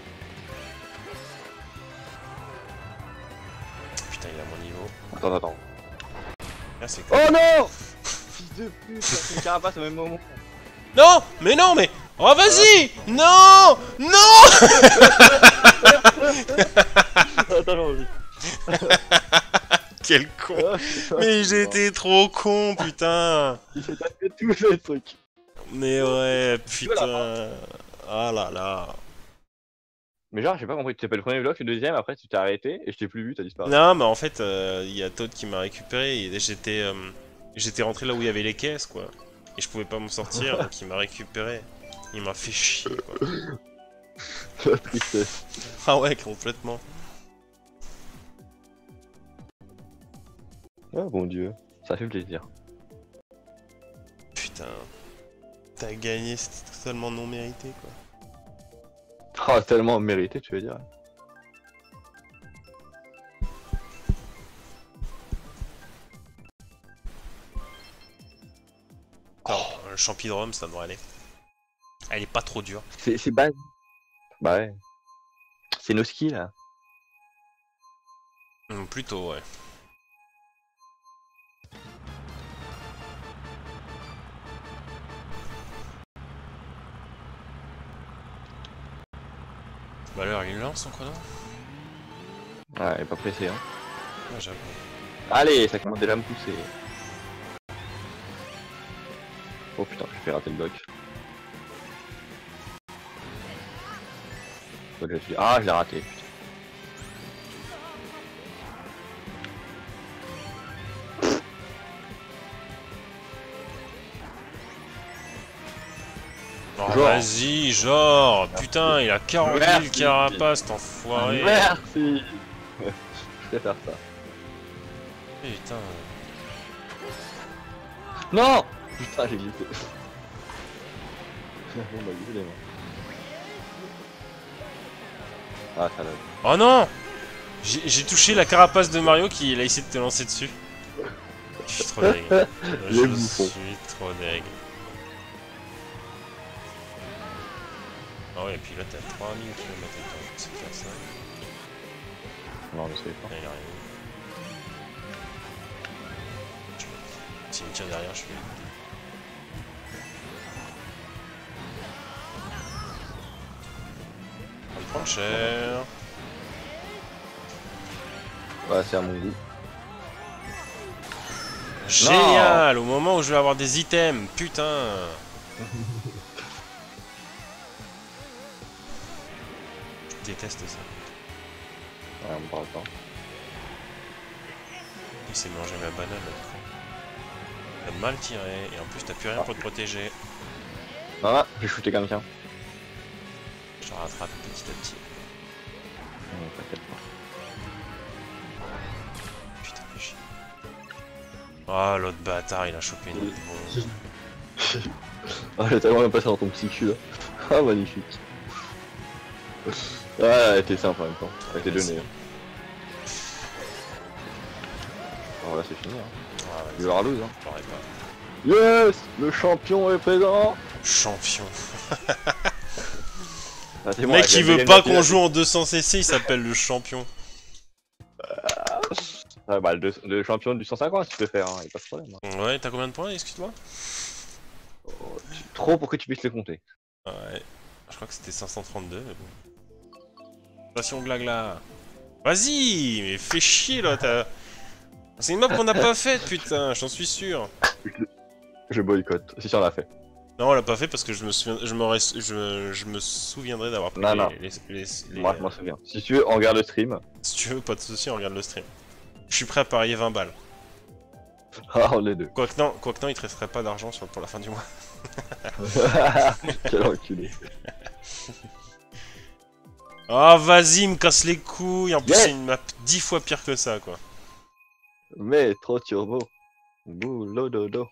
Speaker 1: Putain, il a mon niveau.
Speaker 2: Attends, attends.
Speaker 1: Là, c'est
Speaker 2: Oh non! Fils de pute, c'est une carapace au même moment.
Speaker 1: Non! Mais non, mais... Oh, vas-y! Non! Non!
Speaker 2: Attends, j'ai envie.
Speaker 1: Quel con! Mais j'étais trop con, putain!
Speaker 2: Il s'est tapé tous ces trucs.
Speaker 1: Mais ouais, putain! Ah là là!
Speaker 2: Mais genre, j'ai pas compris, tu t'es fait le premier bloc, le deuxième, après tu t'es arrêté et je t'ai plus vu, t'as disparu.
Speaker 1: Non, mais en fait, il euh, y a Todd qui m'a récupéré et j'étais euh, j'étais rentré là où il y avait les caisses, quoi. Et je pouvais pas m'en sortir, donc il m'a récupéré. Il m'a fait chier, quoi.
Speaker 2: La tristesse.
Speaker 1: Ah ouais, complètement.
Speaker 2: Ah bon dieu, ça fait plaisir.
Speaker 1: Putain. T'as gagné, c'était totalement non mérité, quoi.
Speaker 2: Oh, tellement mérité, tu veux dire.
Speaker 1: Attends, le champi de Rome, ça devrait aller. Elle est pas trop dure.
Speaker 2: C'est c'est base. Bah ouais. C'est nos skis là.
Speaker 1: Hum, plutôt, ouais. Bah alors, il lance son chrono?
Speaker 2: Ouais, il est pas pressé, hein.
Speaker 1: Ah, j'avoue.
Speaker 2: Allez, ça commence déjà à me pousser. Oh putain, j'ai fait rater le bloc. Donc, je suis... Ah, je l'ai raté, putain.
Speaker 1: Oh, vas-y, genre, merci. Putain, il a quarante mille carapaces, cet enfoiré.
Speaker 2: Merci. Je préfère ça.
Speaker 1: Putain.
Speaker 2: Non. Putain, j'ai glissé. Bon, bah, désolé, moi. Ah, ça l'a.
Speaker 1: Oh non. J'ai touché la carapace de Mario qui a essayé de te lancer dessus. Je suis trop deg. Je suis trop deg. Ah ouais, et puis là t'as trois mille kilomètres de temps, je sais faire ça.
Speaker 2: Non, je sais pas.
Speaker 1: Là, il arrive. S'il me tire derrière, je fais. On va le prendre cher.
Speaker 2: Ouais, c'est à mon goût.
Speaker 1: Génial! Non. Au moment où je vais avoir des items, putain! Je déteste ça.
Speaker 2: Ouais, on me parle pas.
Speaker 1: Il s'est mangé ma banane l'autre con. T'as mal tiré et en plus t'as plus rien ah. pour te protéger.
Speaker 2: Ah, j'ai shooté quelqu'un.
Speaker 1: Je te rattrape petit à petit.
Speaker 2: Non, t'inquiète pas.
Speaker 1: Putain, fais chier. Ah, oh, l'autre bâtard, il a chopé une autre bombe.
Speaker 2: Ah, j'ai tellement même passé dans ton petit cul là. Ah, magnifique. Ouais, elle était simple en même temps. Elle était donnée. Oh là, c'est fini. Hein. Ah, ouais, il va lose. Hein.
Speaker 1: Pas.
Speaker 2: Yes, le champion est présent.
Speaker 1: Champion.
Speaker 2: Ah,
Speaker 1: le mec qui veut pas qu'on joue en deux cents C C, il s'appelle le champion.
Speaker 2: Ah, bah, le, le champion du cent cinquante, tu peux faire, hein, y'a pas de problème. Hein.
Speaker 1: Ouais, t'as combien de points, excuse-moi?
Speaker 2: Oh, trop pour que tu puisses les compter.
Speaker 1: Ouais, je crois que c'était cinq cent trente-deux, mais bon. Passion glagla. Vas-y, mais fais chier là, t'as. C'est une map qu'on n'a pas faite, putain, j'en suis sûr.
Speaker 2: Je boycotte, si on l'a fait.
Speaker 1: Non, on l'a pas fait parce que je me souviens, je, reste... je... je me souviendrai d'avoir pris
Speaker 2: non,
Speaker 1: les,
Speaker 2: non.
Speaker 1: Les, les, les...
Speaker 2: Moi, je m'en souviens. Si tu veux, on regarde le stream.
Speaker 1: Si tu veux, pas de soucis, on regarde le stream. Je suis prêt à parier vingt balles.
Speaker 2: Ah, les deux.
Speaker 1: Quoique non, quoique non, il te resterait pas d'argent sur... pour la fin du mois.
Speaker 2: Quel enculé.
Speaker 1: Oh, vas-y, me casse les couilles. En plus,
Speaker 2: yeah.
Speaker 1: c'est une map dix fois pire que ça, quoi.
Speaker 2: Mais trop turbo. Boulot dodo.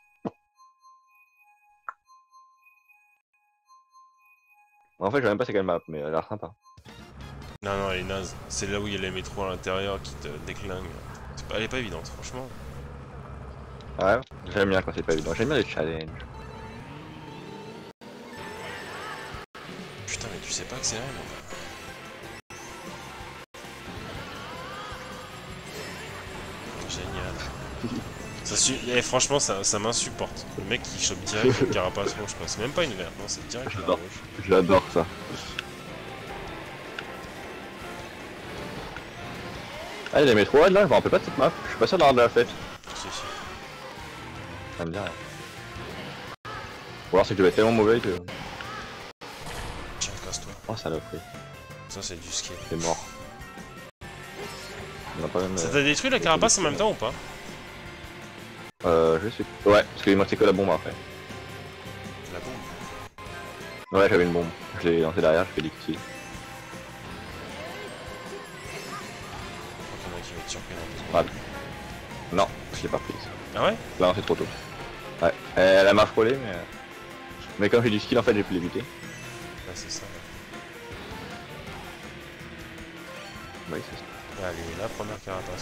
Speaker 2: En fait, je sais même pas c'est quelle map, mais elle a l'air sympa.
Speaker 1: Non, non, elle est naze. C'est là où il y a les métros à l'intérieur qui te déclinguent. Pas... Elle est pas évidente, franchement.
Speaker 2: Ouais, j'aime bien quand c'est pas évident. J'aime bien les challenges.
Speaker 1: Putain, mais tu sais pas que c'est elle, génial. Ça su... eh, franchement, ça, ça m'insupporte. Le mec qui chope direct une carapace rouge, quoi. C'est même pas une verte, non, c'est direct la rouge.
Speaker 2: J'adore ça. Ah, il y a les métros là, je me rappelle pas de cette map. Je suis pas sûr d'avoir de la fête.
Speaker 1: Si, si.
Speaker 2: Ça me dit rien. Ou alors c'est que je vais être tellement mauvais que.
Speaker 1: Tiens, casse-toi.
Speaker 2: Oh, saloperie.
Speaker 1: Ça, c'est du ski.
Speaker 2: C'est mort. On a pas même.
Speaker 1: Ça t'a détruit la carapace en même temps ou pas?
Speaker 2: Euh, je sais. Ouais, parce qu'il me restait que la bombe après.
Speaker 1: La bombe?
Speaker 2: Ouais, j'avais une bombe. Je l'ai lancé derrière, je fais des kills.
Speaker 1: Il y en a qui va être surpris
Speaker 2: dans deux Non, je l'ai pas prise.
Speaker 1: Ah ouais?
Speaker 2: Là, c'est trop tôt. Ouais, elle, elle m'a frôlé, mais. Mais comme j'ai du skill, en fait, j'ai pu l'éviter.
Speaker 1: Ouais, c'est ça.
Speaker 2: Ouais, oui, c'est ça.
Speaker 1: Allez, la première carapace.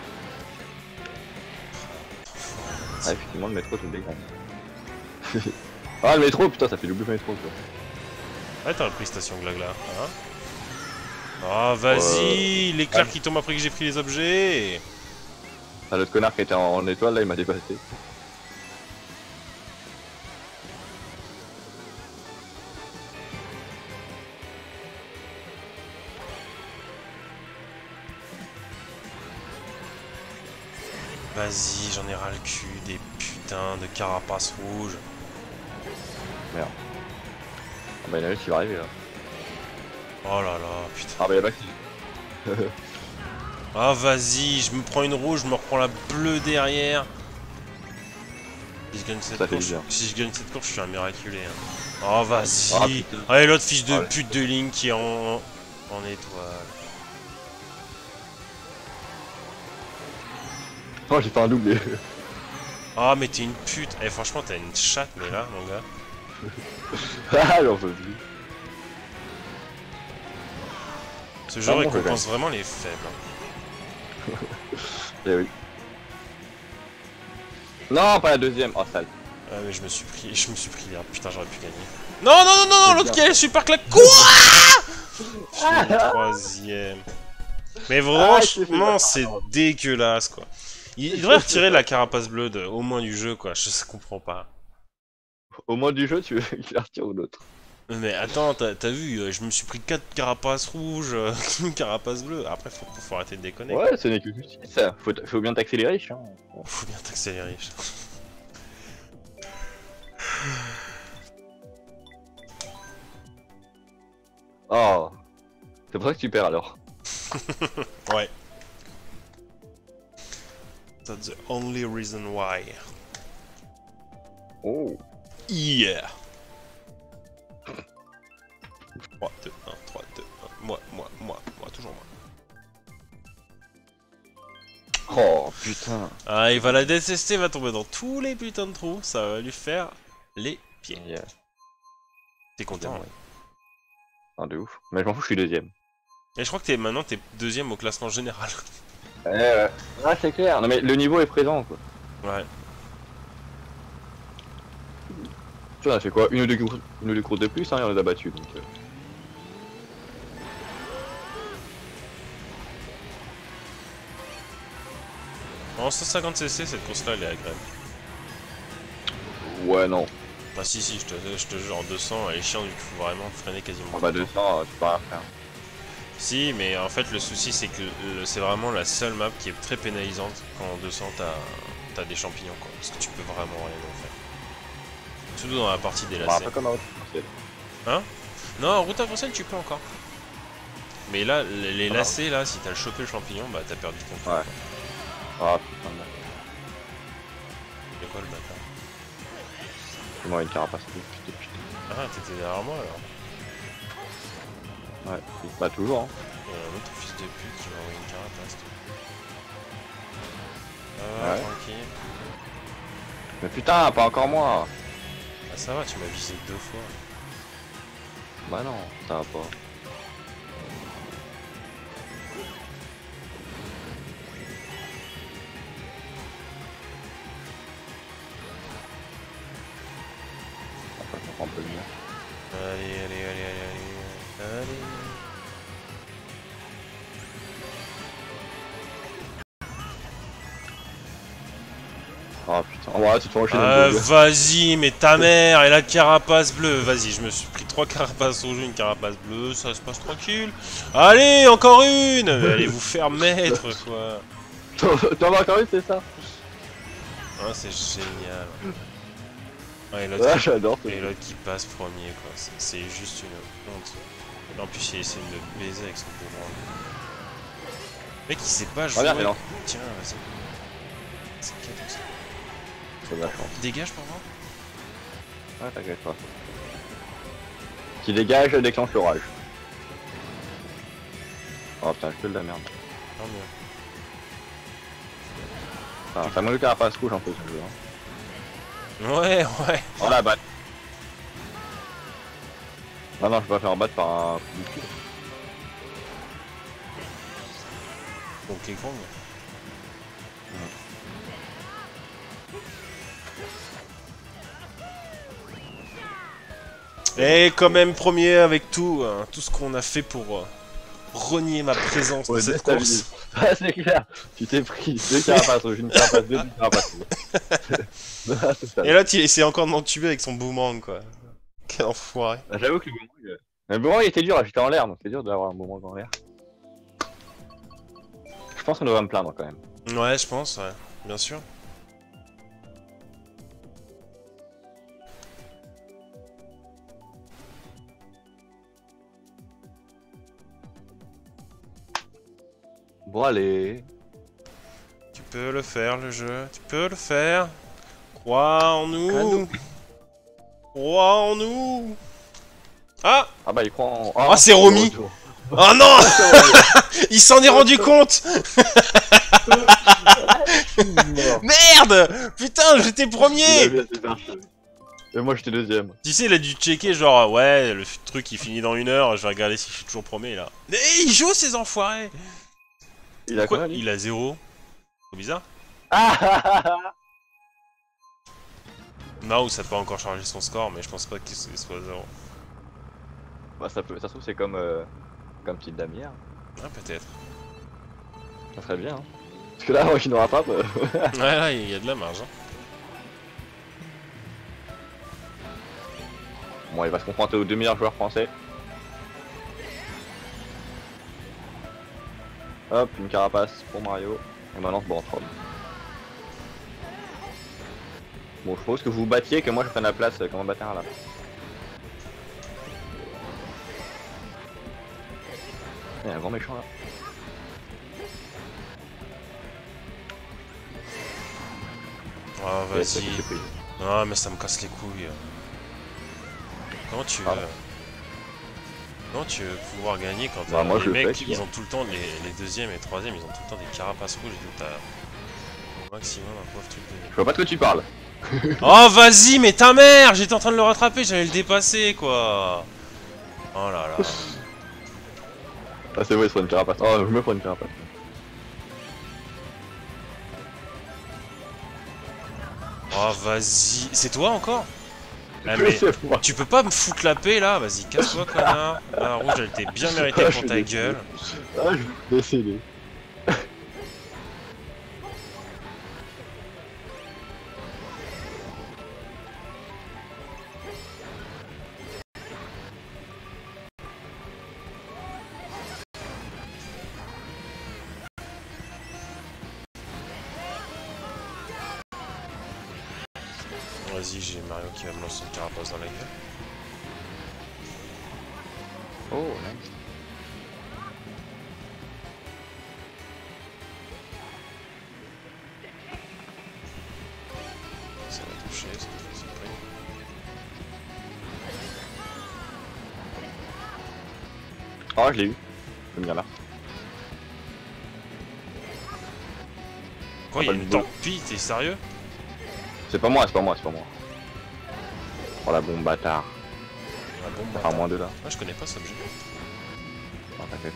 Speaker 2: Ah, effectivement, le métro, tu me dégages. Ah, le métro, putain, ça fait double métro, quoi.
Speaker 1: Ouais, t'aurais pris station glagla, hein? Oh, vas-y, euh... l'éclair ah. qui tombe après que j'ai pris les objets.
Speaker 2: Ah, l'autre connard qui était en, en étoile, là, il m'a dépassé.
Speaker 1: Vas-y, j'en ai ras le cul des putains de carapaces rouges.
Speaker 2: Merde. Ah bah il y en a qui va arriver là.
Speaker 1: Oh là là, putain.
Speaker 2: Ah bah y'a pas qui.
Speaker 1: Ah vas-y, je me prends une rouge, je me reprends la bleue derrière. Si je gagne cette
Speaker 2: Ça fait
Speaker 1: course,
Speaker 2: bien.
Speaker 1: si je gagne cette course, je suis un miraculé. Hein. Oh vas-y.
Speaker 2: Ah, putain.
Speaker 1: Allez, l'autre fils de
Speaker 2: Ah, ouais.
Speaker 1: pute de ligne qui est en, en étoile.
Speaker 2: Oh j'ai fait un doublé.
Speaker 1: Ah mais t'es une pute. Eh franchement t'as une chatte mais là mon gars.
Speaker 2: Ah j'en peux plus.
Speaker 1: Ce jeu
Speaker 2: Ah, bon,
Speaker 1: récompense vraiment les faibles. Hein.
Speaker 2: Eh oui. Non pas la deuxième. Oh sale.
Speaker 1: Ah mais je me suis pris, je me suis pris là. Putain j'aurais pu gagner. Non non non non, non l'autre qui est super claque. Quoi? Je suis troisième. Mais franchement c'est dégueulasse quoi. Il, il devrait retirer la carapace bleue de, au moins du jeu quoi. Je comprends pas.
Speaker 2: Au moins du jeu tu veux qu'il la retire ou l'autre.
Speaker 1: Mais attends, t'as vu, je me suis pris quatre carapaces rouges, une carapace bleue. Après, faut, faut arrêter de déconner.
Speaker 2: Ouais, ce n'est que justice, ça. Faut, faut bien taxer les riches. Hein.
Speaker 1: Faut bien taxer les riches.
Speaker 2: Oh. C'est pour ça que tu perds alors.
Speaker 1: Ouais. That's the only reason why.
Speaker 2: Oh.
Speaker 1: Yeah. trois, deux, un, trois, deux, un. Moi, moi, moi, moi, toujours moi.
Speaker 2: Oh putain.
Speaker 1: Ah, il va la détester, il va tomber dans tous les putains de trous, ça va lui faire les pieds.
Speaker 2: Yeah.
Speaker 1: T'es content, ouais.
Speaker 2: Ah de ouf. Mais je m'en fous, je suis deuxième.
Speaker 1: Et je crois que t'es maintenant t'es deuxième au classement général.
Speaker 2: Ouais, ouais. Ah, c'est clair. Non, mais le niveau est présent, quoi.
Speaker 1: Ouais.
Speaker 2: Tu vois, on a fait quoi? Une ou deux courses, une ou deux courses de plus, hein, et on les a battus, donc... Euh...
Speaker 1: En cent cinquante cc, cette course-là, elle est agréable.
Speaker 2: Ouais, non.
Speaker 1: Ah si, si, je te, je te jure, en deux cents, elle est chiante, il faut vraiment freiner quasiment.
Speaker 2: Ah bah deux cents, tu peux rien faire.
Speaker 1: Si, mais en fait, le souci, c'est que euh, c'est vraiment la seule map qui est très pénalisante quand en deux cents, t'as as des champignons, quoi. Parce que tu peux vraiment rien en faire. Surtout dans la partie des
Speaker 2: Bah,
Speaker 1: lacets.
Speaker 2: pas comme en route.
Speaker 1: Hein? Non, en route à tu peux encore. Mais là, les, les
Speaker 2: ah,
Speaker 1: lacets, là, si t'as chopé le champignon, bah t'as perdu ton tour.
Speaker 2: Ouais. Ah putain de merde.
Speaker 1: C'est quoi le bâtard?
Speaker 2: C'est moi une carapace rouge, putain putain.
Speaker 1: Ah, t'étais derrière moi alors.
Speaker 2: Ouais, bah toujours hein.
Speaker 1: Il y a un autre fils de pute qui m'a envoyé une carapace. Ah,
Speaker 2: Ouais.
Speaker 1: tranquille.
Speaker 2: Mais putain, pas encore moi.
Speaker 1: Ah, ça va, tu m'as visé deux fois.
Speaker 2: Bah non, ça va pas. Enfin, je comprends un peu mieux.
Speaker 1: Allez, allez, allez, allez, allez, allez.
Speaker 2: Oh putain, oh, ouais, tu te fais enchaîner
Speaker 1: Ah,
Speaker 2: le
Speaker 1: vas-y, mais ta mère et la carapace bleue. Vas-y, je me suis pris trois carapaces rouges, une carapace bleue, ça se passe tranquille. Allez, encore une. Allez vous faire mettre, quoi.
Speaker 2: T'en vas encore une, c'est ça?
Speaker 1: Ah, c'est génial. Ah, et
Speaker 2: Ouais,
Speaker 1: l'autre qui...
Speaker 2: j'adore.
Speaker 1: et l'autre qui passe premier, quoi. C'est juste une honte. En plus, il essaie de me baiser avec son boomerang. Mec, il sait pas jouer.
Speaker 2: Regarde,
Speaker 1: Tiens, vas-y. C'est cadeau, ça.
Speaker 2: C'est de la chance.
Speaker 1: Dégage pour moi.
Speaker 2: Ouais, t'inquiète pas. Qui dégage, déclenche l'orage. Oh putain, je fais de la merde.
Speaker 1: Tant mieux.
Speaker 2: Ah, ça m'a le carapace rouge un peu ce jeu. Hein.
Speaker 1: Ouais, ouais.
Speaker 2: Oh la batte. Ah non, je vais pas faire battre par un coup de pied.
Speaker 1: Donc les grands. Et quand même premier avec tout, hein, tout ce qu'on a fait pour euh, renier ma présence
Speaker 2: Ouais,
Speaker 1: dans cette course.
Speaker 2: Ah c'est clair, tu t'es pris deux carapaces rouges, une carapace bleue, une carapace rouge.
Speaker 1: Et là, il essaie encore de m'entuber avec son boomerang, quoi. Quel enfoiré.
Speaker 2: Ah, j'avoue que le boomerang, euh... le boomerang il était dur, j'étais en l'air, donc c'est dur d'avoir un boomerang en l'air. Je pense qu'on devrait me plaindre quand même.
Speaker 1: Ouais, je pense, ouais. bien sûr.
Speaker 2: Bon, allez.
Speaker 1: Tu peux le faire, le jeu. Tu peux le faire. Crois en nous.
Speaker 2: Cadeau.
Speaker 1: Crois en nous. Ah.
Speaker 2: Ah bah, il croit en.
Speaker 1: Ah, c'est Romy. Oh non. Il s'en est rendu compte. Merde. Putain, j'étais premier.
Speaker 2: Et moi, j'étais deuxième.
Speaker 1: Tu sais, il a dû checker, genre, ouais, le truc il finit dans une heure, je vais regarder si je suis toujours premier là. Mais il joue ces enfoirés.
Speaker 2: Il a quoi, lui?
Speaker 1: Il a zéro. C'est bizarre.
Speaker 2: Ah.
Speaker 1: Non, ça peut encore charger son score, mais je pense pas qu'il soit zéro.
Speaker 2: Bah, ça peut, ça se trouve, c'est comme, euh, comme petite damière.
Speaker 1: Ah, peut-être.
Speaker 2: Ça serait bien. Hein. Parce que là, moi, qui nous rattrape. Euh...
Speaker 1: Ouais, là, il y a de la marge. Hein.
Speaker 2: Bon, il va se confronter aux deux meilleurs joueurs français. Hop, une carapace pour Mario. Et maintenant, bon, trop. Bon, je propose que vous vous battiez, que moi je prenne la place comme un bâtard là. Il y a un grand méchant là.
Speaker 1: Oh, vas-y. Ah, mais ça me casse les couilles. Comment tu veux... Comment tu veux pouvoir gagner quand
Speaker 2: bah, moi,
Speaker 1: les
Speaker 2: je
Speaker 1: mecs,
Speaker 2: fais,
Speaker 1: ils ont tout le temps, les, les deuxièmes et troisièmes, ils ont tout le temps des carapaces rouges et t'as au maximum un pauvre truc de...
Speaker 2: Je vois pas de quoi tu parles.
Speaker 1: Oh, vas-y, mais ta mère! J'étais en train de le rattraper, j'allais le dépasser, quoi. Oh là là.
Speaker 2: Ah, c'est vrai, il se prend une carapace. Oh, je me prends une carapace.
Speaker 1: Oh, vas-y. C'est toi encore? Ah, mais tu peux pas me foutre la paix là? Vas-y, casse-toi, connard. La rouge, elle était bien méritée pour ta gueule.
Speaker 2: Ah, je vais décéder.
Speaker 1: Vas-y, j'ai Mario qui va me lancer une carapace dans la gueule.
Speaker 2: Oh, nice.
Speaker 1: Ça va toucher, ça va toucher.
Speaker 2: Oh, je l'ai eu. Je vais venir là.
Speaker 1: Quoi, il y a une torpille, t'es sérieux?
Speaker 2: C'est pas moi, c'est pas moi, c'est pas moi. Oh la bombe bâtard.
Speaker 1: La bombe
Speaker 2: bâtard. Ah, moins deux là.
Speaker 1: Ah, je connais pas cet objet.
Speaker 2: Non, t'inquiète.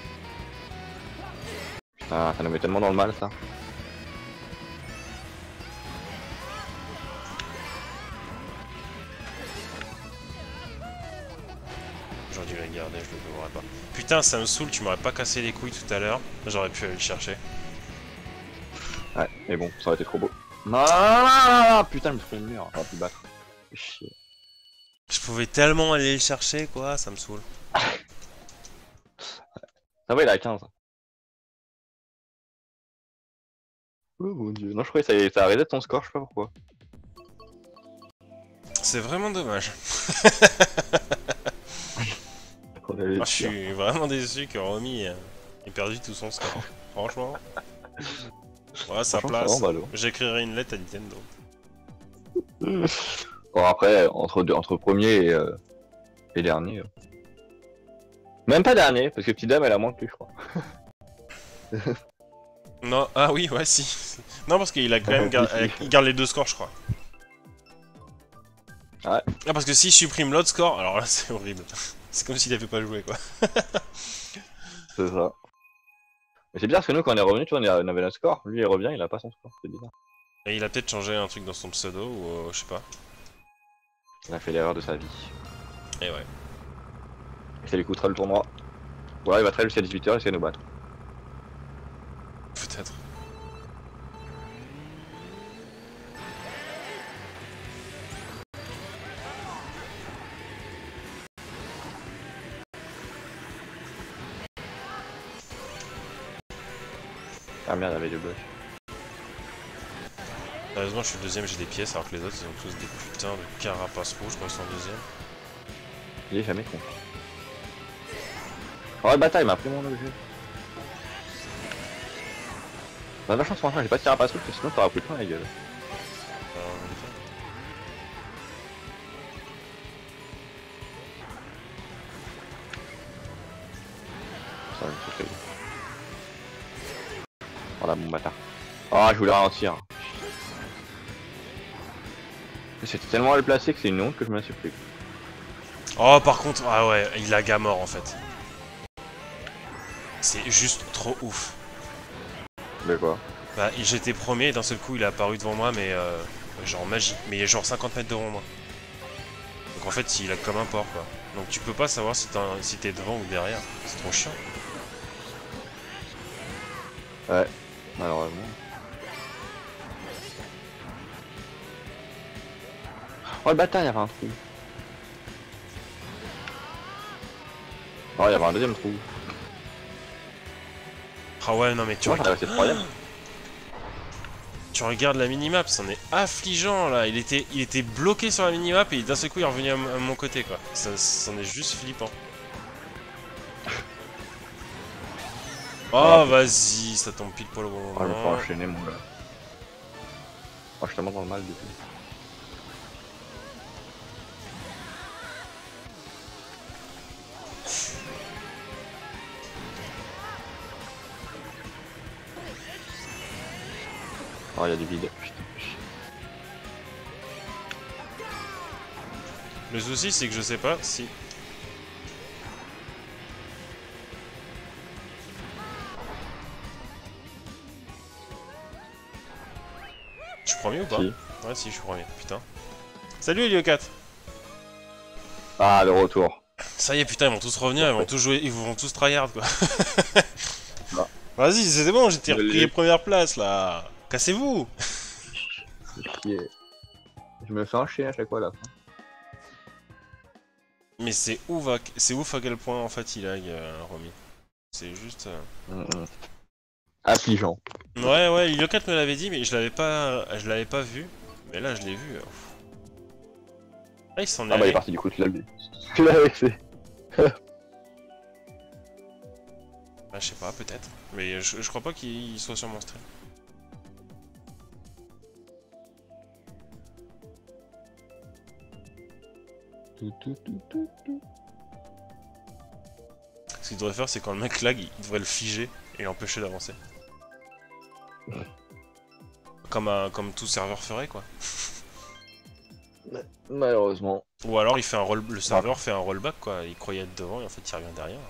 Speaker 2: Putain, ça nous met tellement dans le mal ça.
Speaker 1: J'aurais dû la garder, je le devrais pas. Putain, ça me saoule, tu m'aurais pas cassé les couilles tout à l'heure. J'aurais pu aller le chercher.
Speaker 2: Ouais, mais bon, ça aurait été trop beau. Non, non, non, non, putain, je me suis pris une mur, on va plus battre. Chier.
Speaker 1: Je pouvais tellement aller le chercher, quoi, ça me saoule.
Speaker 2: Ça va, il est à quinze. Oh mon dieu, non, je croyais que ça, ça a reset ton score, je sais pas pourquoi.
Speaker 1: C'est vraiment dommage.
Speaker 2: On avait
Speaker 1: Ah, je suis vraiment déçu que Romy euh, ait perdu tout son score. Franchement. Ouais, sa place. J'écrirai une lettre à Nintendo.
Speaker 2: Bon, après, entre, deux, entre premier et, euh, et dernier. Euh. Même pas dernier, parce que Petite Dame elle a moins que lui, je crois.
Speaker 1: Non, ah oui, ouais, si. Non, parce qu'il a quand même gar... il garde les deux scores, je crois.
Speaker 2: Ouais.
Speaker 1: Ah, parce que s'il supprime l'autre score, alors là, c'est horrible. C'est comme s'il avait pas joué, quoi.
Speaker 2: C'est ça. Mais c'est bizarre parce que nous, quand on est revenu, tu vois, on avait notre score. Lui, il revient, il a pas son score. C'est bizarre.
Speaker 1: Et il a peut-être changé un truc dans son pseudo, ou euh, je sais pas.
Speaker 2: Il a fait l'erreur de sa vie.
Speaker 1: Et ouais.
Speaker 2: Et ça lui coûtera le tournoi. Voilà, il va très jusqu'à dix-huit heures et essayer de nous battre.
Speaker 1: Peut-être.
Speaker 2: Ah merde, il y avait du bloc.
Speaker 1: Heureusement, je suis le deuxième, j'ai des pièces, alors que les autres, ils ont tous des putains de carapaces rouges quand ils sont deuxième.
Speaker 2: Il est jamais con. Oh le bataille, il m'a pris mon objet. Bah vachement sur j'ai pas de carapace rouge, parce que sinon t'auras plus de points la gueule.
Speaker 1: Alors, en même temps.
Speaker 2: Ça va me fait. Voilà mon bâtard. Oh je voulais ralentir. C'était tellement mal placé que c'est une honte que je m'en suis pris.
Speaker 1: Oh, par contre, ah ouais, il a Gamor en fait. C'est juste trop ouf.
Speaker 2: De quoi?
Speaker 1: Bah, j'étais premier et d'un seul coup, il est apparu devant moi, mais euh, genre magie. Mais il est genre cinquante mètres devant moi. Donc en fait, il a comme un port quoi. Donc tu peux pas savoir si t'es si t'es devant ou derrière. C'est trop chiant.
Speaker 2: Ouais, malheureusement. Oh le bâtard, il y avait un trou. Oh, il y avait un deuxième trou.
Speaker 1: Ah ouais, non mais tu
Speaker 2: Moi, j'en ai
Speaker 1: regardes...
Speaker 2: resté troisième.
Speaker 1: Tu regardes la minimap, c'en est affligeant là. Il était, il était bloqué sur la minimap et d'un seul coup, il est revenu à, à mon côté quoi. Ça, c'en est juste flippant. Oh, vas-y, ça tombe pile poil au bon moment.
Speaker 2: Oh, je me fais enchaîner mon gars. Oh, je suis tellement dans le mal depuis. Oh, il y a du vide. Putain.
Speaker 1: Le souci, c'est que je sais pas si... Je suis premier ou pas?
Speaker 2: Si.
Speaker 1: Ouais, si, je suis premier, putain. Salut Helio quatre.
Speaker 2: Ah, le retour.
Speaker 1: Ça y est, putain, ils vont tous revenir, ils vont tous jouer, ils vont tous tryhard quoi.
Speaker 2: Non.
Speaker 1: Vas-y, c'est bon, j'ai repris
Speaker 2: Désolé.
Speaker 1: les premières places là. Cassez-vous.
Speaker 2: Chier. Je me fais enchaîner à chaque fois à la fin.
Speaker 1: Mais c'est ouf, à... c'est ouf à quel point en fait il lag, euh, Romy. C'est juste... Euh...
Speaker 2: Mmh, mmh. Affligeant.
Speaker 1: Ouais, ouais, Helio quatre me l'avait dit, mais je l'avais pas, je l'avais pas vu. Mais là, je l'ai vu. Ah, il s'en est
Speaker 2: Ah bah il est
Speaker 1: allé.
Speaker 2: parti du coup, tu l'as vu. Tu l'as vexé.
Speaker 1: Bah, je sais pas, peut-être. Mais je, je crois pas qu'il soit sur mon stream. Ce qu'il devrait faire, c'est quand le mec lag, il devrait le figer et l'empêcher d'avancer. Comme, un, comme tout serveur ferait, quoi.
Speaker 2: Malheureusement.
Speaker 1: Ou alors il fait un roll... le serveur fait un rollback, quoi. Il croyait être devant et en fait il revient derrière.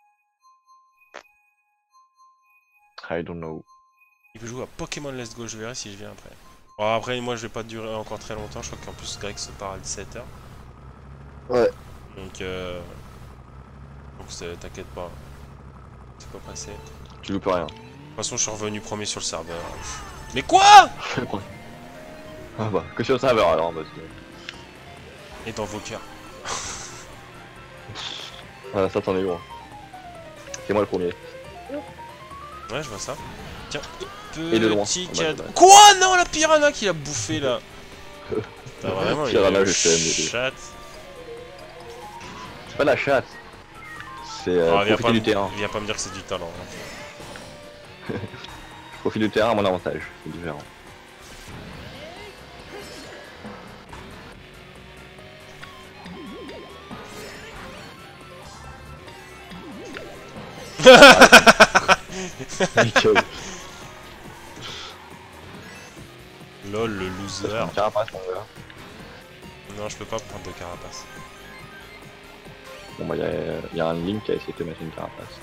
Speaker 2: I don't know.
Speaker 1: Il peut jouer à Pokémon Let's Go, je verrai si je viens après. Bon, après, moi je vais pas durer encore très longtemps, je crois qu'en plus Greg se part à dix-sept heures.
Speaker 2: Ouais.
Speaker 1: Donc, euh... donc t'inquiète pas. C'est pas passé.
Speaker 2: Tu loupes rien.
Speaker 1: De toute façon, je suis revenu premier sur le serveur. Mais quoi?
Speaker 2: Ah bah, que sur le serveur alors, parce que...
Speaker 1: Et dans vos cœurs.
Speaker 2: Ah, ça t'en es loin. C'est moi le premier.
Speaker 1: Ouais, je vois ça. Tiens,
Speaker 2: Et de loin.
Speaker 1: petit
Speaker 2: Oh, bah,
Speaker 1: cadeau.
Speaker 2: bah.
Speaker 1: Quoi? Non, la piranha qui l'a bouffé là. T'as vraiment
Speaker 2: Piranha,
Speaker 1: une
Speaker 2: je sais, mais-
Speaker 1: chatte.
Speaker 2: C'est pas la chatte. C'est euh,
Speaker 1: Ah, viens,
Speaker 2: profiter
Speaker 1: pas
Speaker 2: du
Speaker 1: me...
Speaker 2: terrain.
Speaker 1: viens pas me dire que c'est du talent. Hein.
Speaker 2: Je profite du terrain à mon avantage. C'est différent. Nickel.
Speaker 1: Lol, le loser.
Speaker 2: Un carapace, mon gars.
Speaker 1: Non, je peux pas prendre de carapace.
Speaker 2: Bon bah y'a y a un Link qui a essayé de te mettre une carapace.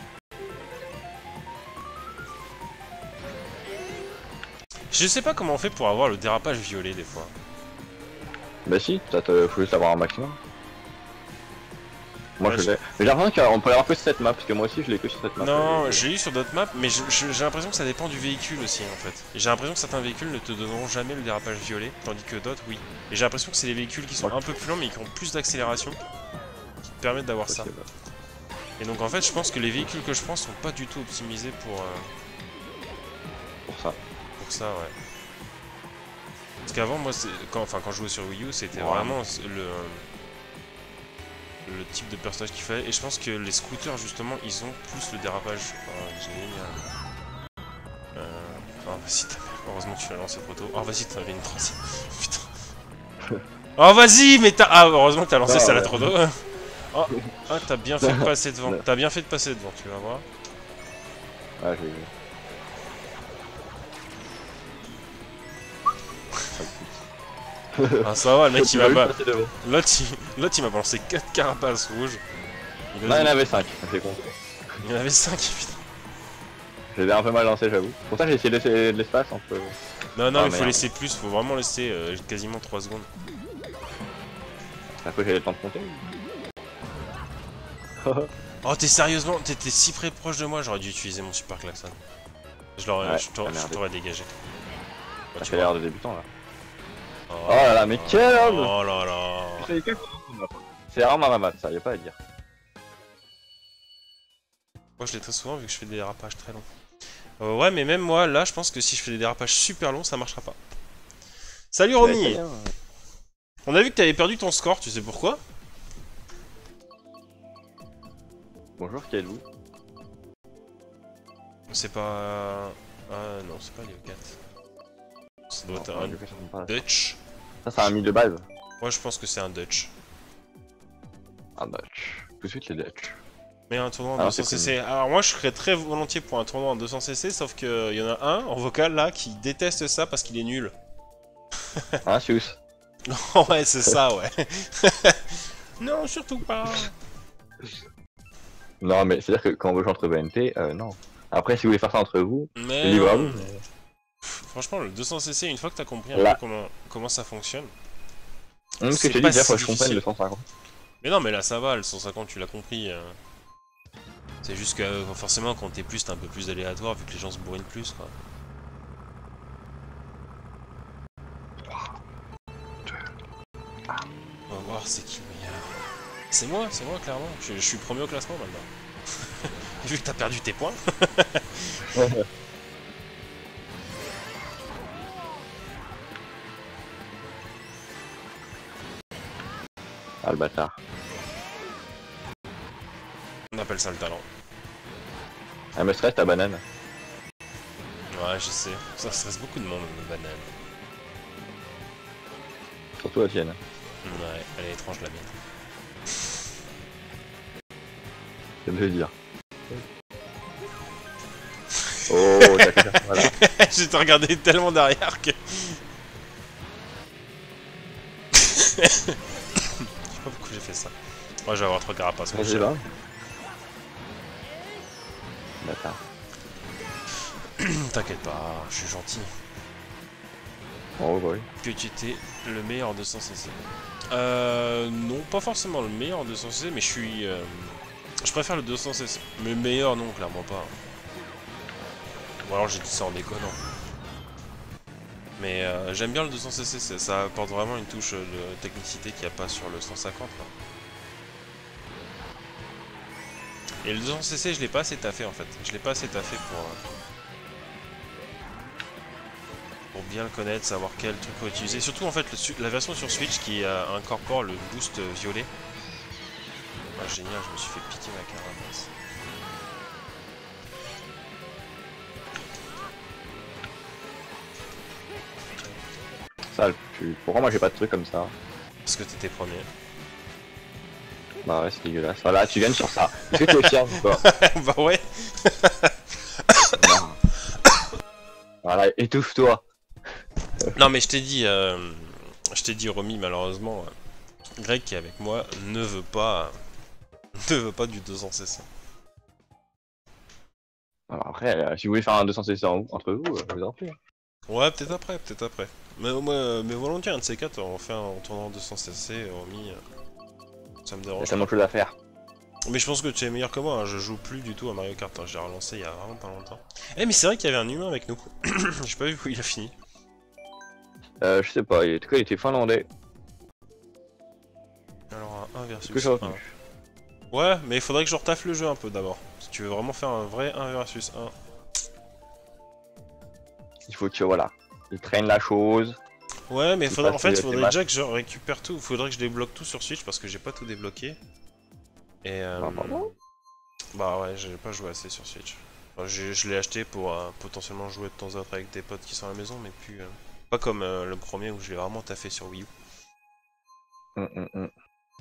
Speaker 1: Je sais pas comment on fait pour avoir le dérapage violet des fois.
Speaker 2: Bah si, ça te faut juste avoir un maximum. Moi
Speaker 1: Ouais,
Speaker 2: je
Speaker 1: je-
Speaker 2: l'ai. Mais j'ai l'impression qu'on peut l'avoir que sur cette map, parce que moi aussi je l'ai que sur cette map.
Speaker 1: Non,
Speaker 2: Euh,
Speaker 1: j'ai eu sur d'autres maps, mais je- je- j'ai l'impression que ça dépend du véhicule aussi en fait. Et j'ai l'impression que certains véhicules ne te donneront jamais le dérapage violet, tandis que d'autres oui. Et j'ai l'impression que c'est les véhicules qui sont
Speaker 2: Ouais.
Speaker 1: un peu plus lents mais qui ont plus d'accélération qui te permettent d'avoir ça.
Speaker 2: c'est pas-
Speaker 1: Et donc en fait je pense que les véhicules que je prends sont pas du tout optimisés pour, euh,
Speaker 2: Pour ça.
Speaker 1: pour ça, ouais. Parce qu'avant, moi, quand, enfin, quand je jouais sur Wii U, c'était
Speaker 2: Ouais.
Speaker 1: vraiment le, le type de personnage qu'il fallait. Et je pense que les scooters, justement, ils ont plus le dérapage. Oh, génial. Euh... Oh, vas-y, heureusement que tu l'as lancé trop tôt. Oh, vas-y, t'avais une troisième. Putain. Oh, vas-y, mais t'as... Ah, heureusement que t'as lancé
Speaker 2: Ah,
Speaker 1: ça là
Speaker 2: ouais.
Speaker 1: trop tôt. Oh, ah, t'as bien fait de passer devant. T'as bien fait de passer devant, tu vas voir.
Speaker 2: Ah, j'ai vu.
Speaker 1: Ah, ça va, le mec, il m'a pas...
Speaker 2: passer devant.
Speaker 1: L'autre, il, l'autre, il m'a balancé quatre carapaces rouges. Il, a...
Speaker 2: Non, il y en avait cinq, c'est con.
Speaker 1: il y en avait cinq, putain.
Speaker 2: J'ai un peu mal lancé, j'avoue. Pour ça, j'ai essayé de laisser de l'espace entre.
Speaker 1: Non, non,
Speaker 2: Ah,
Speaker 1: il faut
Speaker 2: merde.
Speaker 1: laisser plus, faut vraiment laisser euh, quasiment trois secondes.
Speaker 2: Après, j'ai le temps de compter.
Speaker 1: Oh, t'es sérieusement, t'étais si près proche de moi, j'aurais dû utiliser mon super klaxon. Je l'aurais,
Speaker 2: Ouais,
Speaker 1: je t'aurais-
Speaker 2: ah,
Speaker 1: je
Speaker 2: merde.
Speaker 1: t'aurais dégagé. Bah,
Speaker 2: Ça
Speaker 1: tu
Speaker 2: fait
Speaker 1: vois.
Speaker 2: l'air de débutant là.
Speaker 1: Oh,
Speaker 2: Oh là là, mais quel homme!
Speaker 1: Oh là là.
Speaker 2: C'est vraiment ma map, ça, y'a pas à dire.
Speaker 1: Moi, je l'ai très souvent vu que je fais des dérapages très longs. Euh, ouais, mais même moi, là, je pense que si je fais des dérapages super longs, ça marchera pas. Salut Romy! On a vu que t'avais perdu ton score, tu sais pourquoi?
Speaker 2: Bonjour, qui êtes-vous?
Speaker 1: C'est pas... Ah non, c'est pas Léo quatre. Ça doit être
Speaker 2: Non,
Speaker 1: un
Speaker 2: du coup, ça me parle.
Speaker 1: Dutch.
Speaker 2: Ça, c'est un mille de base.
Speaker 1: Moi, je pense que c'est un Dutch.
Speaker 2: Un Dutch. Tout de suite, les Dutch.
Speaker 1: Mais un tournoi en
Speaker 2: Alors,
Speaker 1: deux cents
Speaker 2: c'est
Speaker 1: C C. Alors moi je serais très volontiers pour un tournoi en deux cents C C, sauf qu'il y en a un en vocal là qui déteste ça parce qu'il est nul.
Speaker 2: Hein, Sius?
Speaker 1: Ouais, c'est ça, ouais. Non, surtout pas.
Speaker 2: Non, mais c'est-à-dire que quand on veut jouer entre B N T, euh, non. Après, si vous voulez faire ça entre vous,
Speaker 1: Mais
Speaker 2: c'est libre à
Speaker 1: non.
Speaker 2: vous.
Speaker 1: Franchement, le deux cents C C, une fois que t'as compris un
Speaker 2: Là.
Speaker 1: peu comment, comment ça fonctionne.
Speaker 2: Hum, ce
Speaker 1: C'est
Speaker 2: que je t'ai
Speaker 1: pas
Speaker 2: dit, déjà,
Speaker 1: si
Speaker 2: faut que je comprenne
Speaker 1: difficile.
Speaker 2: le cent cinquante.
Speaker 1: Mais non, mais là ça va, le cent cinquante tu l'as compris. euh. C'est juste que euh, forcément quand t'es plus, t'es un peu plus aléatoire vu que les gens se bourrinent plus quoi. On va voir c'est qui le meilleur. C'est moi, c'est moi clairement. Je, je suis premier au classement maintenant. Vu que t'as perdu tes points.
Speaker 2: Ah, le bâtard.
Speaker 1: On appelle ça le talent.
Speaker 2: Elle me stresse ta banane.
Speaker 1: Ouais, je sais. Ça stresse beaucoup de monde, une banane.
Speaker 2: Surtout la tienne.
Speaker 1: Ouais, elle est étrange la mienne.
Speaker 2: C'est de le dire. Oh, t'as fait ça, voilà.
Speaker 1: J'ai te regardé tellement derrière que... Je sais pas pourquoi j'ai fait ça. Moi je vais avoir trois carapaces. mon
Speaker 2: Vas-y,
Speaker 1: cher.
Speaker 2: va. Bâtard.
Speaker 1: T'inquiète pas, je suis gentil.
Speaker 2: Oh, bah oui.
Speaker 1: Que tu étais le meilleur en deux cents C C. Euh... Non, pas forcément le meilleur en deux cents C C, mais je suis... Euh... Je préfère le deux cents C C. Mais meilleur non, clairement pas. Ou alors j'ai dit ça en déconnant. Mais euh, j'aime bien le deux cents C C, ça, ça apporte vraiment une touche de technicité qu'il n'y a pas sur le cent cinquante. Là. Et le deux cents C C, je l'ai pas assez taffé en fait. Je l'ai pas assez taffé pour... Euh... pour bien le connaître, savoir quel truc faut utiliser. Surtout en fait le, la version sur Switch qui euh, incorpore le boost violet. Ah, génial, je me suis fait piquer ma carapace.
Speaker 2: Ça, tu... Pourquoi moi j'ai pas de truc comme ça?
Speaker 1: Parce que t'étais premier.
Speaker 2: Bah ouais, c'est dégueulasse. Voilà, tu gagnes sur ça. Est-ce que tu es fier de toi?
Speaker 1: Bah ouais.
Speaker 2: Voilà, étouffe-toi.
Speaker 1: Non mais je t'ai dit, euh, je t'ai dit Romy malheureusement, euh, Greg qui est avec moi ne veut pas, ne veut pas du deux cents C C.
Speaker 2: Alors après, euh, si vous voulez faire un deux cents C C en- entre vous, euh, je vous en prie.
Speaker 1: Ouais, peut-être après, peut-être après. Mais moi, mais volontiers, un de ces quatre, on fait un tournant deux cents C C, Romy, euh, ça me
Speaker 2: Il y a
Speaker 1: dérange.
Speaker 2: tellement de choses à faire.
Speaker 1: Mais je pense que tu es meilleur que moi, hein. Je joue plus du tout à Mario Kart, hein. J'ai relancé il y a vraiment pas longtemps. Eh mais c'est vrai qu'il y avait un humain avec nous. J'ai pas vu où il a fini.
Speaker 2: Euh, je sais pas, il... en tout cas il était finlandais.
Speaker 1: Alors un un versus
Speaker 2: Que j'ai retenu.
Speaker 1: un. Ouais, mais il faudrait que je retaffe le jeu un peu d'abord. Si tu veux vraiment faire un vrai un versus un.
Speaker 2: Il faut que, voilà, il traîne la chose.
Speaker 1: Ouais, mais faudrait, en fait,
Speaker 2: il
Speaker 1: faudrait déjà que je récupère tout. Faudrait que je débloque tout sur Switch parce que j'ai pas tout débloqué. Et euh...
Speaker 2: Ah, pardon.
Speaker 1: bah ouais, j'ai pas joué assez sur Switch. Enfin, je l'ai acheté pour euh, potentiellement jouer de temps en temps avec des potes qui sont à la maison, mais plus... Euh... Pas comme euh, le premier où je l'ai vraiment taffé sur Wii U.
Speaker 2: Hum, hum, hum.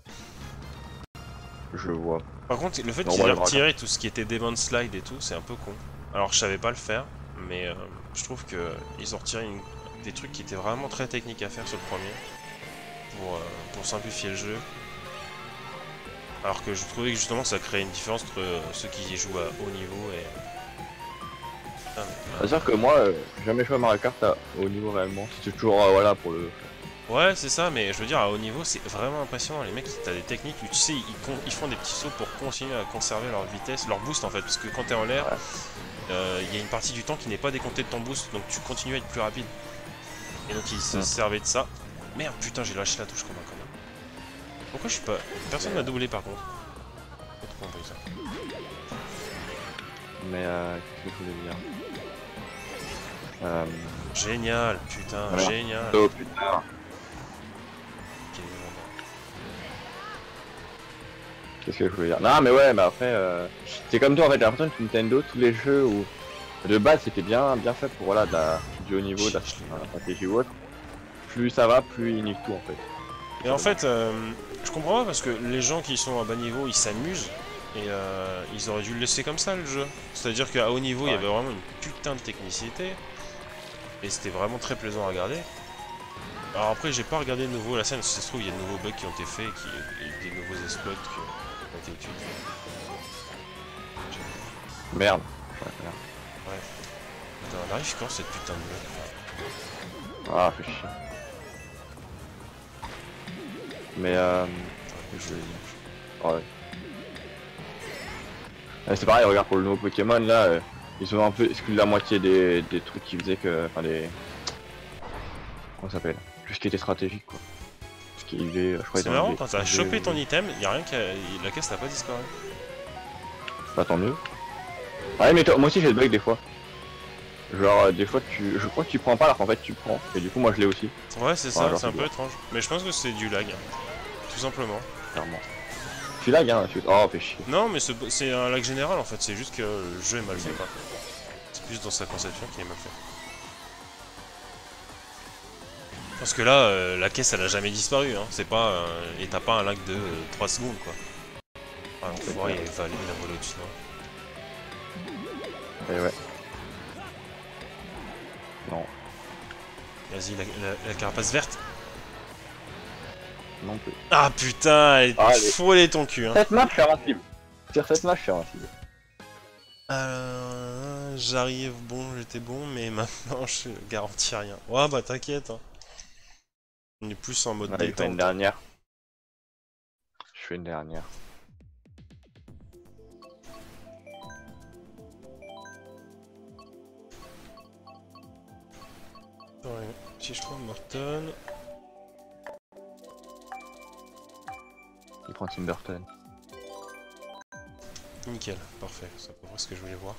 Speaker 2: Je vois.
Speaker 1: Par contre, le fait qu'ils aient retiré tout ce qui était Demon Slide et tout, c'est un peu con. Alors je savais pas le faire, mais euh, je trouve que ils ont retiré une... des trucs qui étaient vraiment très techniques à faire sur le premier. Pour, euh, pour simplifier le jeu. Alors que je trouvais que justement ça créait une différence entre euh, ceux qui jouent à haut niveau et... Ah,
Speaker 2: C'est-à-dire que moi, euh, j'ai jamais joué à Mario Kart à haut niveau réellement. C'était toujours euh, voilà pour le...
Speaker 1: Ouais, c'est ça, mais je veux dire, à haut niveau, c'est vraiment impressionnant. Les mecs, t'as des techniques, tu sais, ils, ils font des petits sauts pour continuer à conserver leur vitesse, leur boost en fait, parce que quand t'es en l'air, il ouais. euh, y a une partie du temps qui n'est pas décomptée de ton boost, donc tu continues à être plus rapide. Et donc ils se mmh. servaient de ça. Merde, putain, j'ai lâché la touche comme un connard. Pourquoi je suis pas... Personne m'a doublé par contre. Pourquoi on peut ça?
Speaker 2: Mais euh... qu'est-ce que je voulais dire euh...
Speaker 1: Génial, putain, voilà. Génial.
Speaker 2: Oh putain. Qu'est-ce que je voulais dire? Non mais ouais, mais après, euh... c'est comme toi en fait, j'ai l'impression que Nintendo, tous les jeux où de base c'était bien bien fait pour voilà, de la... du haut niveau, de la stratégie ou autre, plus ça va, plus ils niquent tout en fait.
Speaker 1: Et en fait, euh, je comprends pas parce que les gens qui sont à bas niveau, ils s'amusent et euh, ils auraient dû le laisser comme ça le jeu. C'est-à-dire qu'à haut niveau, ouais. Il y avait vraiment une putain de technicité et c'était vraiment très plaisant à regarder. Alors après, j'ai pas regardé de nouveau la scène, si ça se trouve, il y a de nouveaux bugs qui ont été faits et, qui... et des nouveaux exploits qui ont été utilisés.
Speaker 2: Merde.
Speaker 1: Ouais. Putain, elle arrive quand cette putain de bug?
Speaker 2: Ah, fait chier. Mais euh... je... oh, ouais. euh, c'est pareil, regarde pour le nouveau Pokémon là, euh, ils ont un peu exclu la moitié des, des trucs qui faisaient que... Enfin des... Comment ça s'appelle? Tout ce qui était stratégique quoi. Ce qui est, je crois.
Speaker 1: C'est marrant, quand t'as chopé ton item, y'a rien qui a... la caisse n'a pas disparu.
Speaker 2: Bah tant mieux. Ouais mais toi, moi aussi j'ai le bug des fois. Genre euh, des fois tu... je crois que tu prends pas alors qu'en fait tu prends. Et du coup moi je l'ai aussi.
Speaker 1: Ouais c'est ça, c'est un peu étrange. Mais je pense que c'est du lag. Tout simplement.
Speaker 2: Clairement. Tu lag hein, tu... Oh fais chier.
Speaker 1: Non mais c'est un lag général en fait, c'est juste que le jeu est mal fait quoi. C'est plus dans sa conception qui est mal fait. Parce que là, euh, la caisse elle a jamais disparu, hein. C'est pas... Euh, et t'as pas un lag de euh, trois secondes quoi. Ah l'enfoiré il va aller la voler au-dessus.
Speaker 2: Et ouais. Non.
Speaker 1: Vas-y, la, la, la carapace verte.
Speaker 2: Non plus.
Speaker 1: Ah putain, elle ah, frôlait ton cul hein.
Speaker 2: Cette map je suis invincible. Sur cette map je suis invincible.
Speaker 1: Euh... J'arrive, bon, j'étais bon, mais maintenant je garantis rien. Ouais bah t'inquiète hein. On est plus en mode
Speaker 2: détente. Je fais une dernière. Je fais une dernière.
Speaker 1: Ouais, si je trouve Morton.
Speaker 2: Il prend Tim Burton.
Speaker 1: Nickel, parfait, c'est à peu près ce que je voulais voir.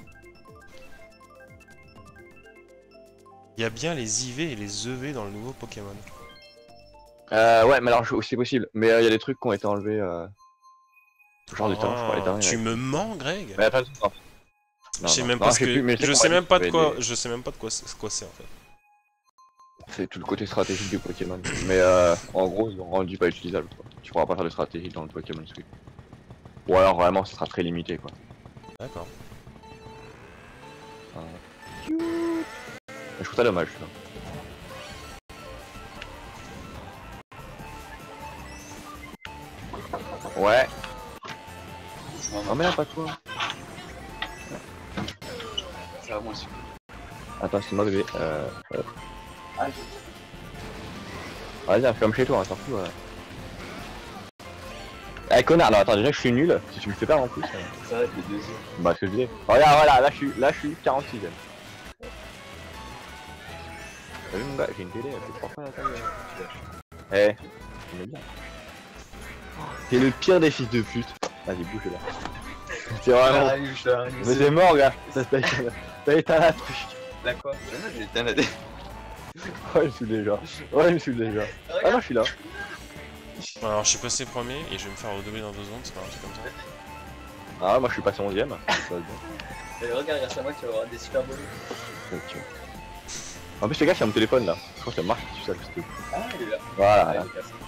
Speaker 1: Il y a bien les I V et les E V dans le nouveau Pokémon.
Speaker 2: Euh, ouais, mais alors c'est possible. Mais il euh, y a des trucs qui ont été enlevés. Euh... Genre oh, du temps, je crois. Les derniers,
Speaker 1: tu
Speaker 2: ouais.
Speaker 1: me mens, Greg?
Speaker 2: Mais attends, non.
Speaker 1: Je sais même pas ce que. Je sais même pas de quoi. Je sais même pas de quoi c'est en fait.
Speaker 2: C'est tout le côté stratégique du Pokémon. Mais euh, en gros, ils l'ont rendu pas utilisable. Quoi. Tu pourras pas faire de stratégie dans le Pokémon Switch. Ou alors vraiment, ce sera très limité quoi.
Speaker 1: D'accord.
Speaker 2: Euh... Je trouve ça dommage. Ça. Ouais. Non mais là pas toi.
Speaker 3: Ça va moi aussi.
Speaker 2: Attends c'est moi bébé. Euh... Ouais. Vas-y fais comme chez toi, hein, surtout. Ouais. Eh connard, non attends déjà je suis nul, si tu me fais perdre en plus. Euh...
Speaker 3: Ça va être le deuxième.
Speaker 2: Bah ce que je disais. Regarde voilà, là je suis là je suis quarante-sixième. T'as vu mon gars, j'ai une télé, elle fait trois fois la taille. Eh, on est bien. T'es le pire des fils de pute. Vas-y, bouge là. C'est vraiment... Mais c'est mort, gars. T'as éteint la truc.
Speaker 3: La quoi? J'ai éteint la télé.
Speaker 2: Oh, il me saoule déjà. Oh, il me saoule déjà. Ah non, je suis là.
Speaker 1: Alors je suis passé premier et je vais me faire redoubler dans deux secondes, c'est pas un truc comme ça.
Speaker 2: Ah, moi je suis passé onzième.
Speaker 3: Et regarde, grâce à moi, tu vas avoir des super beaux.
Speaker 2: En plus, les gars, c'est mon téléphone là. Je crois que ça marche tout ça. Juste.
Speaker 3: Ah, il est là.
Speaker 2: Voilà.
Speaker 3: Ah,
Speaker 2: Là.
Speaker 3: il est cassé.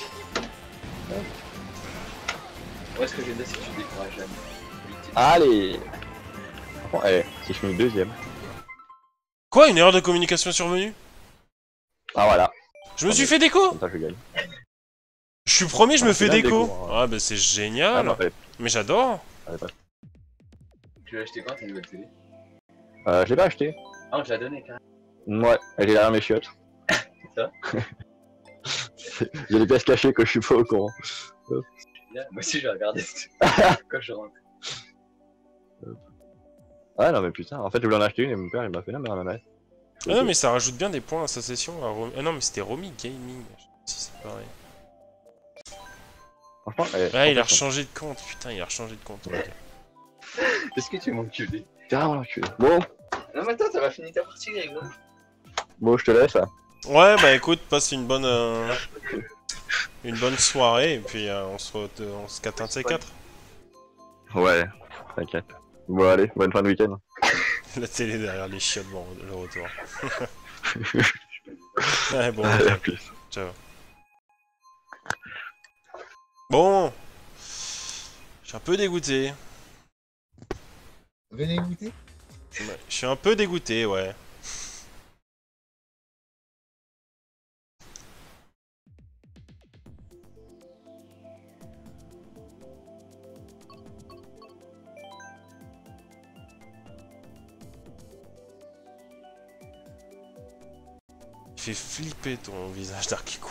Speaker 3: Moi, ce que j'ai dit, c'est que tu décourages jamais.
Speaker 2: Allez. Bon, allez, si je finis deuxième.
Speaker 1: Quoi, une erreur de communication est survenue?
Speaker 2: Ah voilà.
Speaker 1: Je me suis fait déco.
Speaker 2: Comme ça, je gagne.
Speaker 1: Je suis premier, je
Speaker 2: Ah,
Speaker 1: me
Speaker 2: c'est
Speaker 1: fais
Speaker 2: bien le
Speaker 1: déco.
Speaker 2: déco, hein.
Speaker 1: Ah bah c'est
Speaker 2: Ah,
Speaker 1: génial.
Speaker 2: non, allez,
Speaker 1: Mais j'adore.
Speaker 2: allez, pas.
Speaker 3: Tu l'as acheté quand ta nouvelle télé?
Speaker 2: Euh, je l'ai pas acheté.
Speaker 3: Ah, on te l'a donné quand même.
Speaker 2: Ouais, elle est derrière mes chiottes.
Speaker 3: C'est ça?
Speaker 2: J'ai des pièces cachées que je suis pas au courant.
Speaker 3: Bien. Moi aussi, je vais regarder quand je rentre.
Speaker 2: Ah non mais putain, en fait je voulais en acheter une et mon père il m'a fait non mais on en a.
Speaker 1: Ah non mais ça rajoute bien des points à sa session. À Romy... Ah non mais c'était Romy Gaming. Si c'est pareil.
Speaker 2: Franchement, elle est
Speaker 1: Ah il a
Speaker 2: trop
Speaker 1: rechangé de compte, putain il a rechangé de compte.
Speaker 2: Ouais.
Speaker 3: Est-ce que tu es mon culé?
Speaker 2: putain, l'enculé. Bon,
Speaker 3: Non, mais attends, t'as pas fini ta partie, Grégo.
Speaker 2: bon je te laisse là.
Speaker 1: Ouais bah écoute, passe une bonne euh, une bonne soirée et puis euh, on se re... on se capte un de ces quatre.
Speaker 2: Ouais, t'inquiète. Bon allez, bonne fin de week-end.
Speaker 1: La télé derrière les chiottes, bon le retour. Ouais bon,
Speaker 2: Allez, à
Speaker 1: ok.
Speaker 2: plus.
Speaker 1: Ciao. Bon, je suis un peu dégoûté.
Speaker 3: Venez goûter.
Speaker 1: Ouais, je suis un peu dégoûté, ouais. Il fait flipper ton visage d'Arkikou.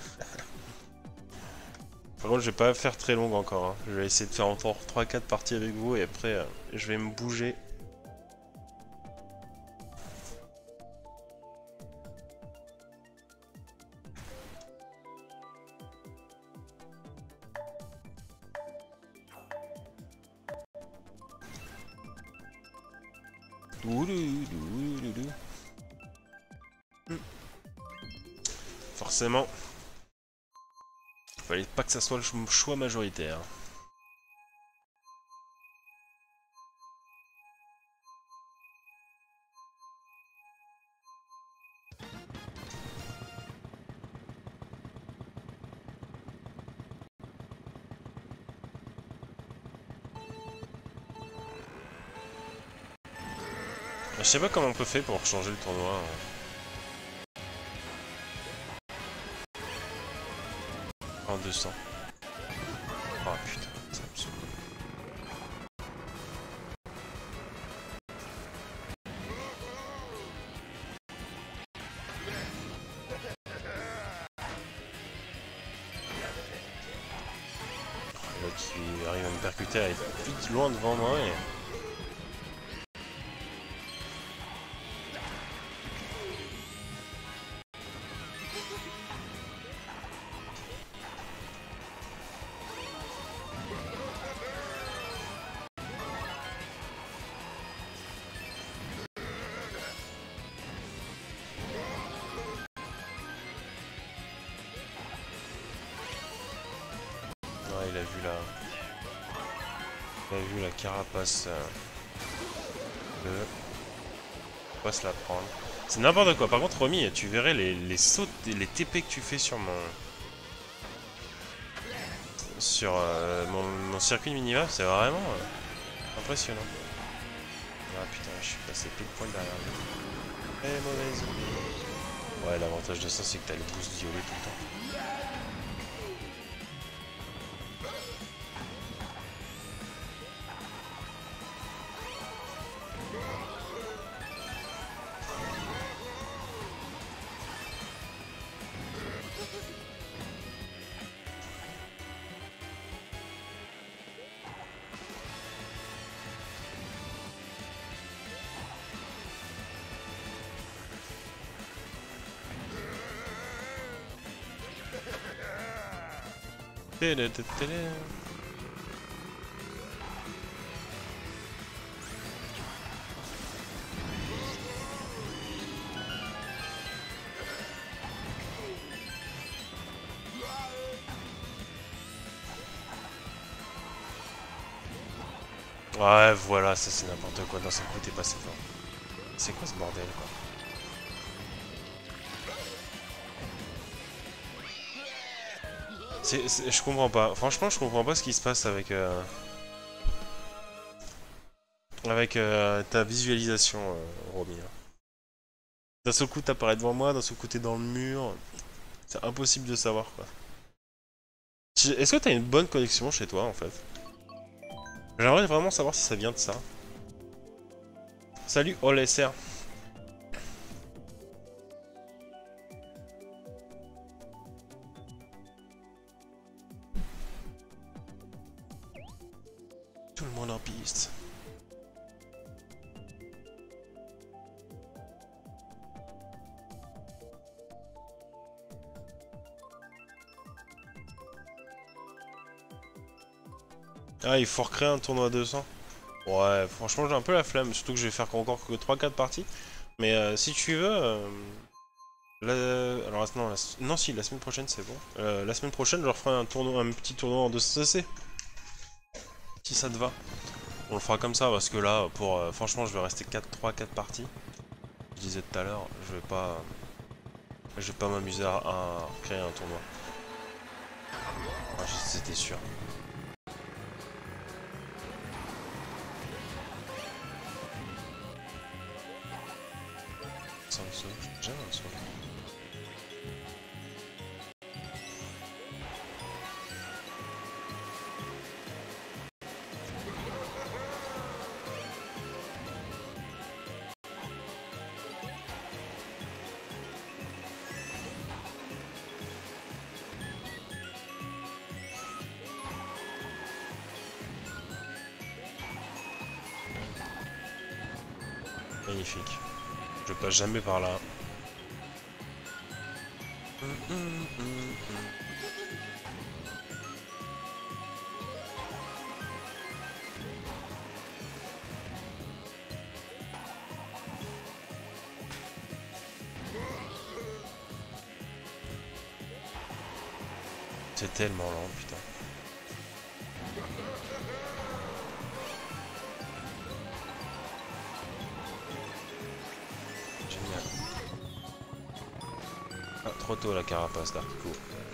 Speaker 1: Par contre, je vais pas faire très long encore. Hein. Je vais essayer de faire encore trois quatre parties avec vous et après, euh, je vais me bouger. Oulouloulouloulou. Hmm. Forcément. Fallait pas que ça soit le choix majoritaire. Je sais pas comment on peut faire pour changer le tournoi. En deux cents. Oh putain, ça me saoule. Le mec qui arrive à me percuter à être vite loin devant moi et... Ouais, il a vu la... Il a vu la carapace euh, de... Faut pas se la prendre. C'est n'importe quoi. Par contre, Romy, tu verrais les, les sauts, les T P que tu fais sur mon... Sur euh, mon, mon circuit de minimap, c'est vraiment euh, impressionnant. Ah putain, je suis passé pile poil derrière lui. Eh, mauvaise. Ouais, l'avantage de ça, c'est que t'as le boost violet tout le temps. Ouais, voilà, ça c'est n'importe quoi. D'un seul coup, t'es passé fort. C'est quoi ce bordel, quoi? C'est, c'est- je comprends pas. Franchement, je comprends pas ce qui se passe avec euh, avec euh, ta visualisation, euh, Romy. Hein. D'un seul coup, t'apparais devant moi, d'un seul coup, t'es dans le mur. C'est impossible de savoir, quoi. Si- Est-ce que t'as une bonne connexion chez toi, en fait? J'aimerais vraiment savoir si ça vient de ça. Salut, O L S R. Tout le monde en piste. Ah, il faut recréer un tournoi à deux cents. Ouais, franchement, j'ai un peu la flemme, surtout que je vais faire encore que trois quatre parties. Mais euh, si tu veux... euh, la- Alors, non, la... non, si, la semaine prochaine, c'est bon. Euh, la semaine prochaine, je referai un, tournoi, un petit tournoi en deux C C. Si ça te va. On le fera comme ça, parce que là, pour euh, franchement, je vais rester quatre trois quatre parties. Je disais tout à l'heure, je vais pas... Je vais pas m'amuser à, à créer un tournoi. Ah, c'était sûr. Sans le saut, j'aime un saut. Magnifique. Je passe jamais par là. Hum, hum, hum, hum. C'est tellement lent, putain. Génial. Ah, trop tôt la carapace d'Artico.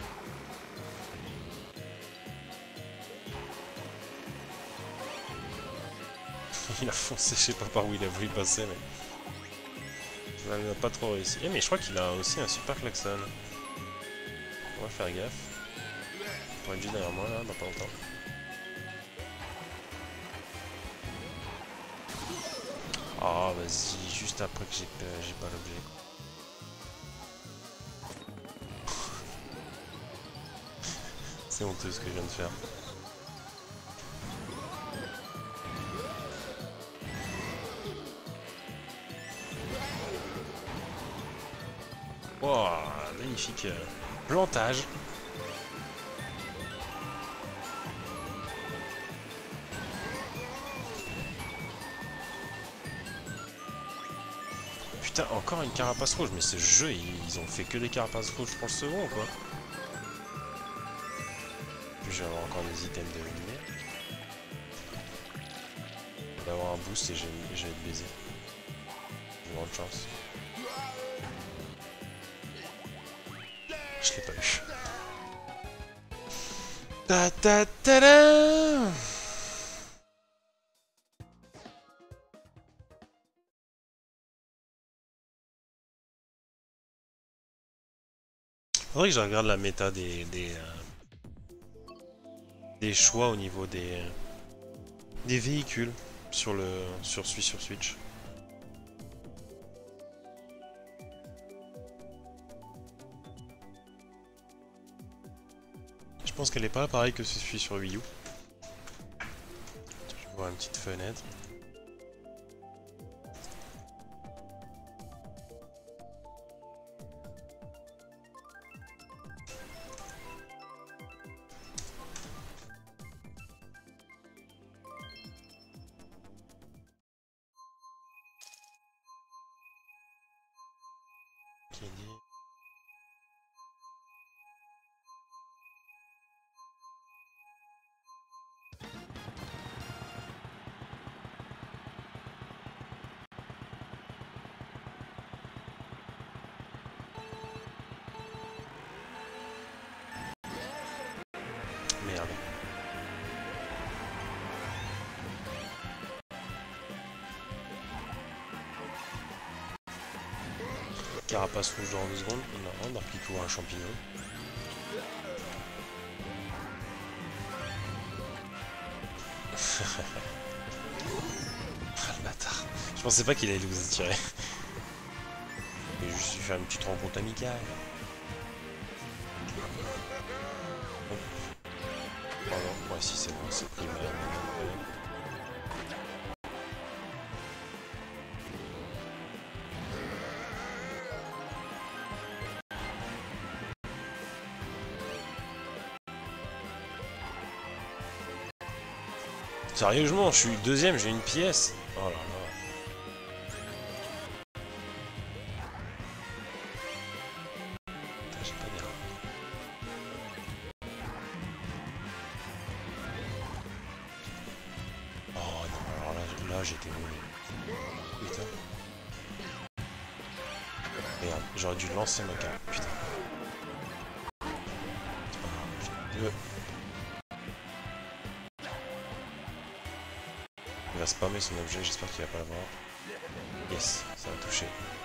Speaker 1: Il a foncé, je sais pas par où il a voulu passer, mais... Il n'a pas trop réussi. Eh, mais je crois qu'il a aussi un super klaxon. On va faire gaffe. Il pourrait être juste derrière moi, là, dans pas longtemps. Ah, oh, vas-y, juste après que j'ai j'ai pas l'objet. C'est honteux ce que je viens de faire. Oh, magnifique euh, plantage. Putain, encore une carapace rouge, mais ce jeu, ils, ils ont fait que des carapaces rouges pour le second, quoi. Puis je vais avoir encore des items de lumière. Je vais avoir un boost et je vais, je vais être baisé. J'ai grande chance. Je l'ai pas eu. Ta ta ta da. Faudrait que je regarde la méta des des, euh, des choix au niveau des des véhicules sur le sur Switch sur Switch. Je pense qu'elle est pas pareille que celui sur Wii U. Je vois une petite fenêtre. Qui dit... carapace rouge dans deux secondes. Non, dans qui court un champignon. Ah le bâtard. Je pensais pas qu'il allait nous attirer. Je vais juste lui faire une petite rencontre amicale. Pardon, ouais si c'est bon, c'est pris mal. Sérieusement, je suis deuxième, j'ai une pièce. Oh là là. Putain, j'ai pas bien. Oh non, alors là, là j'étais mauvais. Putain. Merde, j'aurais dû lancer ma carte. Putain. C'est pas grave, j'ai deux. Il va spammer son objet, j'espère qu'il va pas l'avoir. Yes, ça va toucher.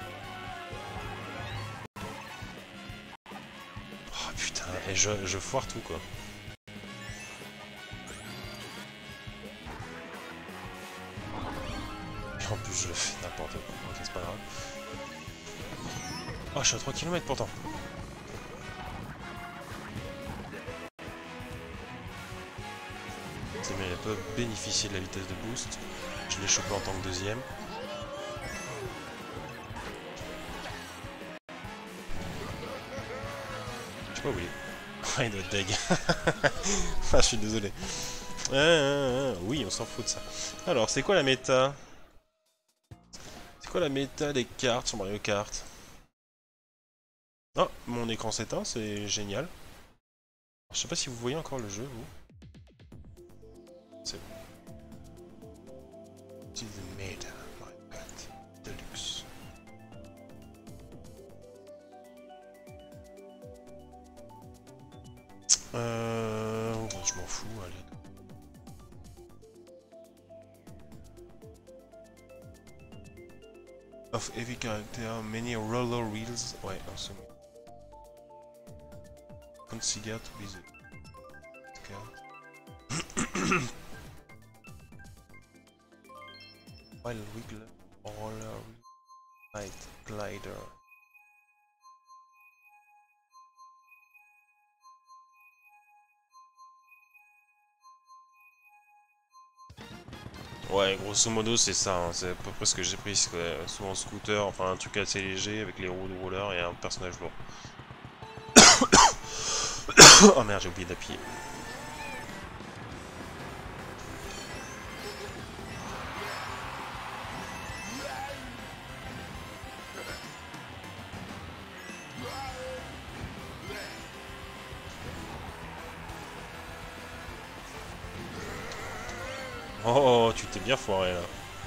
Speaker 1: Oh putain, et je, je foire tout quoi. Et en plus je le fais n'importe quoi, ok c'est pas grave. Oh je suis à trois kilomètres pourtant. C'est bien, ils peuvent bénéficier de la vitesse de boost. Je l'ai chopé en tant que deuxième. Je sais pas où il est. Ah, il doit être deg. Ah, je suis désolé. Ah, ah, ah. Oui, on s'en fout de ça. Alors, c'est quoi la méta? C'est quoi la méta des cartes sur Mario Kart? Oh, mon écran s'éteint, c'est génial. Je sais pas si vous voyez encore le jeu, vous. C'est bon. C'est the meta Mario Kart Deluxe. Euh... Ouais, je m'en fous, allez. Of heavy character, many roller wheels. Ouais, en ce moment. Consider to be the card. While wiggle roller light glider. Ouais, grosso modo c'est ça, hein. C'est à peu près ce que j'ai pris, c'est souvent scooter, enfin un truc assez léger avec les roues de roller et un personnage lourd. Oh merde, j'ai oublié d'appuyer. Oh, tu t'es bien foiré là.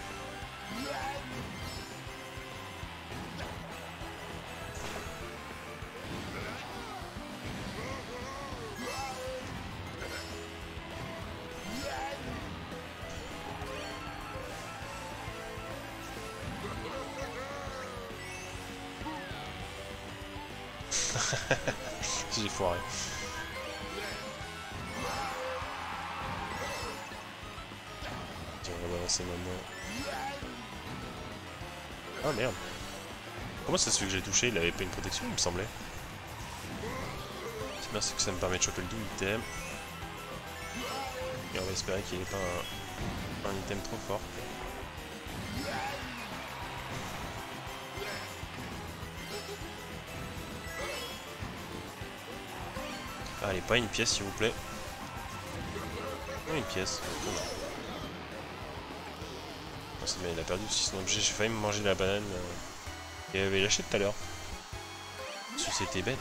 Speaker 1: J'ai foiré. On va avancer maintenant. Ah merde. Comment ça se fait que j'ai touché? Il avait pas une protection, il me semblait. C'est bien, c'est que ça me permet de choper le double item. Et on va espérer qu'il n'ait pas un, un item trop fort. Allez, pas une pièce s'il vous plaît. Oui, une pièce. Oh, c'est bien, il a perdu aussi son objet. J'ai failli me manger la banane euh, qu'il avait lâché tout à l'heure. Parce que c'était bête.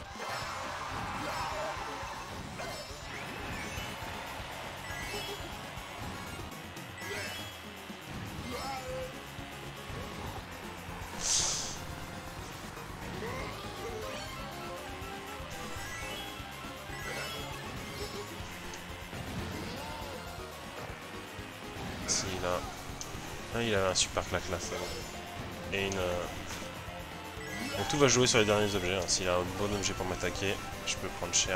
Speaker 1: Si, il a... Ah, il a un super claque là, ça va. Et une... Euh... Donc tout va jouer sur les derniers objets. Hein. S'il a un bon objet pour m'attaquer, je peux prendre cher.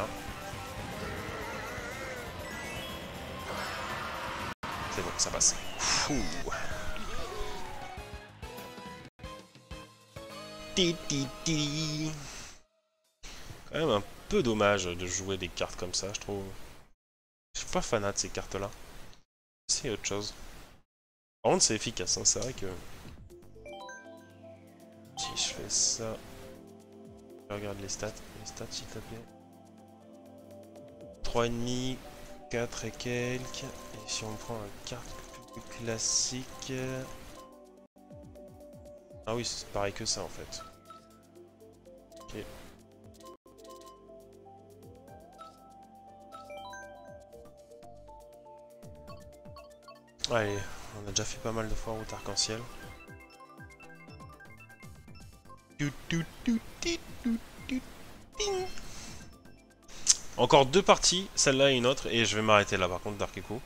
Speaker 1: C'est bon, ça passe. Fou. Ti ti ti. Quand même un peu dommage de jouer des cartes comme ça, je trouve. Je suis pas fanat de ces cartes-là. C'est autre chose. Par contre, c'est efficace, hein. C'est vrai que... Si je fais ça... Je regarde les stats, les stats s'il te plaît. trois virgule cinq, quatre et quelques. Et si on prend une carte plus classique... Ah oui, c'est pareil que ça en fait. Ok. Allez, on a déjà fait pas mal de fois route arc-en-ciel. Encore deux parties, celle-là et une autre, et je vais m'arrêter là par contre, Dark Echo.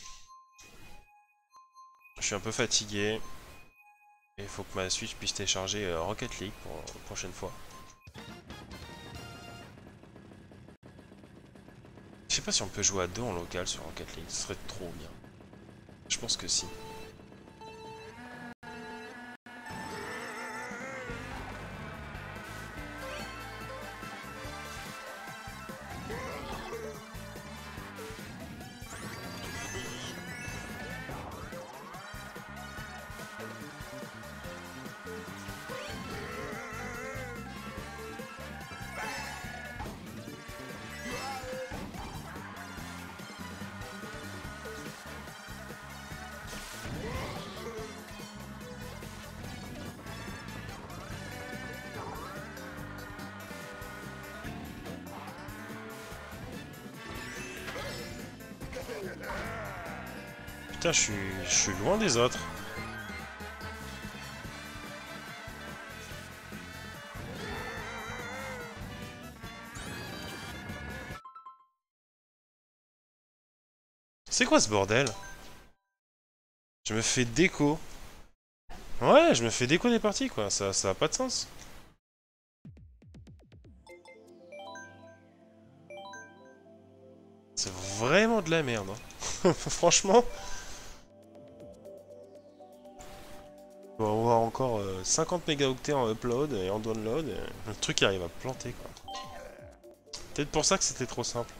Speaker 1: Je suis un peu fatigué. Et il faut que ma Switch puisse télécharger euh, Rocket League pour la prochaine fois. Je sais pas si on peut jouer à deux en local sur Rocket League, ce serait trop bien. Je pense que si. Putain, je suis, je suis loin des autres. C'est quoi ce bordel? Je me fais déco. Ouais, je me fais déco des parties, quoi. Ça, ça a pas de sens. C'est vraiment de la merde. Hein. Franchement. On va avoir encore euh, cinquante mégaoctets en upload et en download. Et le truc il arrive à planter, quoi. Peut-être pour ça que c'était trop simple.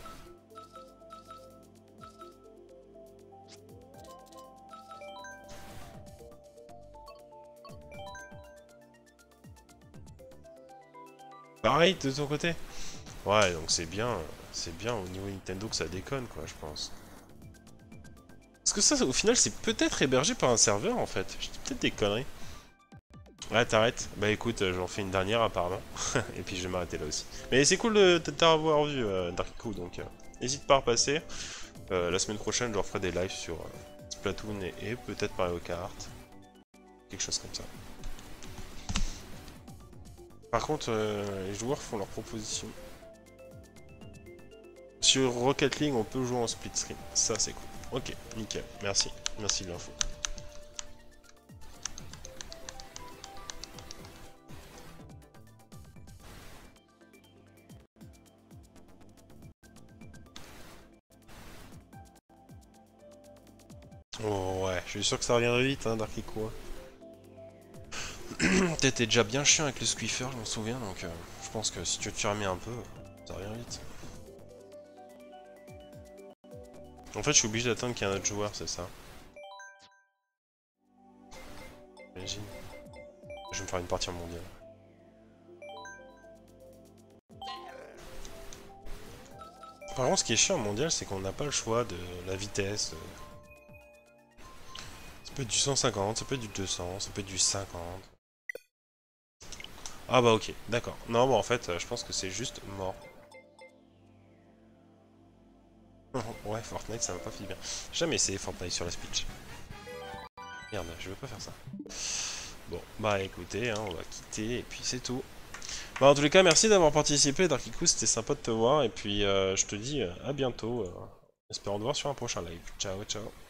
Speaker 1: Pareil de ton côté? Ouais, donc c'est bien, c'est bien au niveau Nintendo que ça déconne, quoi, je pense. Parce que ça, au final, c'est peut-être hébergé par un serveur, en fait. Je dis peut-être des conneries. Ouais, t'arrêtes. Bah écoute, j'en fais une dernière, apparemment. Et puis je vais m'arrêter là aussi. Mais c'est cool de t'avoir vu, euh, Dark Echo, donc n'hésite euh, pas à repasser. Euh, la semaine prochaine, je referai des lives sur euh, Splatoon et, et peut-être Mario Kart. Quelque chose comme ça. Par contre, euh, les joueurs font leurs propositions. Sur Rocket League, on peut jouer en split screen. Ça, c'est cool. Ok, nickel. Merci. Merci de l'info. Oh ouais, je suis sûr que ça reviendrait vite, hein, Dark Echo. T'étais déjà bien chiant avec le Squiffer, je m'en souviens, donc euh, je pense que si tu te remets un peu, ça revient vite. En fait, je suis obligé d'attendre qu'il y ait un autre joueur, c'est ça. J'imagine. Je vais me faire une partie en mondial. Par contre, ce qui est chiant en mondial, c'est qu'on n'a pas le choix de la vitesse. Ça peut être du cent cinquante, ça peut être du deux cents, ça peut être du cinquante. Ah bah ok, d'accord. Non, bah en fait, je pense que c'est juste mort. Ouais, Fortnite, ça m'a pas fait bien. Jamais essayé Fortnite sur la Switch. Merde, je veux pas faire ça. Bon, bah écoutez, hein, on va quitter et puis c'est tout. Bah en tous les cas, merci d'avoir participé, Dark Echo, c'était sympa de te voir. Et puis euh, je te dis euh, à bientôt, euh, espérons te voir sur un prochain live. Ciao, ciao.